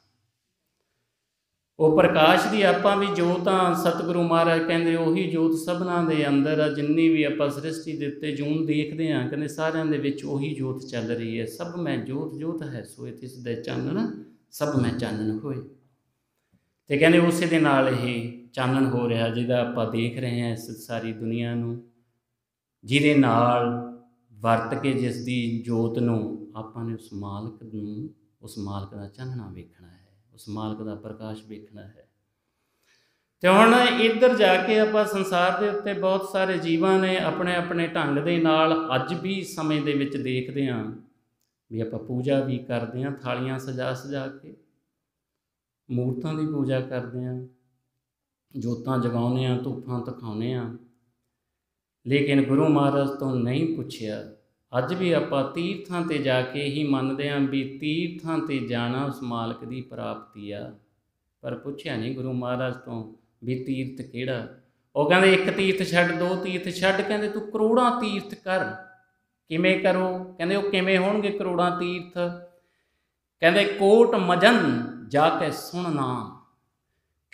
ਉਹ ਪ੍ਰਕਾਸ਼ ਦੀ ਆਪਾਂ ਵੀ ਜੋਤ ਹਾਂ। ਸਤਿਗੁਰੂ ਮਹਾਰਾਜ ਕਹਿੰਦੇ ਉਹੀ ਜੋਤ ਸਭਨਾਂ ਦੇ ਅੰਦਰ ਆ। ਜਿੰਨੀ ਵੀ ਆਪਾਂ ਸ੍ਰਿਸ਼ਟੀ ਦੇ ਉੱਤੇ ਜੂਨ ਦੇਖਦੇ ਹਾਂ, ਕਹਿੰਦੇ ਸਾਰਿਆਂ ਦੇ ਵਿੱਚ ਉਹੀ ਜੋਤ ਚੱਲ ਰਹੀ ਹੈ। ਸਭ ਮੈਂ ਜੋਤ ਜੋਤ ਹੈ ਸੋਏ ਤਿਸ ਦੇ ਚਾਨਣ, ਸਭ ਮੈਂ ਚਾਨਣ ਹੋਏ। ਅਤੇ ਕਹਿੰਦੇ ਉਸੇ ਦੇ ਨਾਲ ਇਹ ਚਾਨਣ ਹੋ ਰਿਹਾ ਜਿਹਦਾ ਆਪਾਂ ਦੇਖ ਰਹੇ ਹਾਂ ਇਸ ਸਾਰੀ ਦੁਨੀਆ ਨੂੰ, ਜਿਹਦੇ ਨਾਲ ਵਰਤ ਕੇ ਜਿਸ ਦੀ ਜੋਤ ਨੂੰ ਆਪਾਂ ਨੇ ਉਸ ਮਾਲਕ ਨੂੰ, ਉਸ ਮਾਲਕ ਦਾ ਚਾਨਣਾ ਵੇਖਣਾ ਹੈ, ਉਸ ਮਾਲਕ ਦਾ ਪ੍ਰਕਾਸ਼ ਵੇਖਣਾ ਹੈ। ਅਤੇ ਹੁਣ ਇੱਧਰ ਜਾ ਕੇ ਆਪਾਂ ਸੰਸਾਰ ਦੇ ਉੱਤੇ ਬਹੁਤ ਸਾਰੇ ਜੀਵਾਂ ਨੇ ਆਪਣੇ ਆਪਣੇ ਢੰਗ ਦੇ ਨਾਲ ਅੱਜ ਵੀ ਸਮੇਂ ਦੇ ਵਿੱਚ ਦੇਖਦੇ ਹਾਂ ਵੀ ਆਪਾਂ ਪੂਜਾ ਵੀ ਕਰਦੇ ਹਾਂ, ਥਾਲੀਆਂ ਸਜਾ ਕੇ ਮੂਰਤਾਂ ਦੀ ਪੂਜਾ ਕਰਦੇ ਹਾਂ, ਜੋਤਾਂ ਜਗਾਉਂਦੇ ਹਾਂ, ਧੂਫਾਂ ਦਿਖਾਉਂਦੇ ਹਾਂ। ਲੇਕਿਨ ਗੁਰੂ ਮਹਾਰਾਜ ਤੋਂ ਨਹੀਂ ਪੁੱਛਿਆ। ਅੱਜ ਵੀ ਆਪਾਂ ਤੀਰਥਾਂ 'ਤੇ ਜਾ ਕੇ ਹੀ ਮੰਨਦੇ ਹਾਂ ਵੀ ਤੀਰਥਾਂ 'ਤੇ ਜਾਣਾ ਉਸ ਮਾਲਕ ਦੀ ਪ੍ਰਾਪਤੀ ਆ, ਪਰ ਪੁੱਛਿਆ ਨਹੀਂ ਗੁਰੂ ਮਹਾਰਾਜ ਤੋਂ ਵੀ ਤੀਰਥ ਕਿਹੜਾ। ਉਹ ਕਹਿੰਦੇ 1 ਤੀਰਥ ਛੱਡ, 2 ਤੀਰਥ ਛੱਡ, ਕਹਿੰਦੇ ਤੂੰ ਕਰੋੜਾਂ ਤੀਰਥ ਕਰ। ਕਿਵੇਂ ਕਰੋ? ਕਹਿੰਦੇ ਉਹ ਕਿਵੇਂ ਹੋਣਗੇ ਕਰੋੜਾਂ ਤੀਰਥ? ਕਹਿੰਦੇ ਕੋਟ ਮਜਨ ਜਾ ਕੇ ਸੁਣ ਨਾਮ।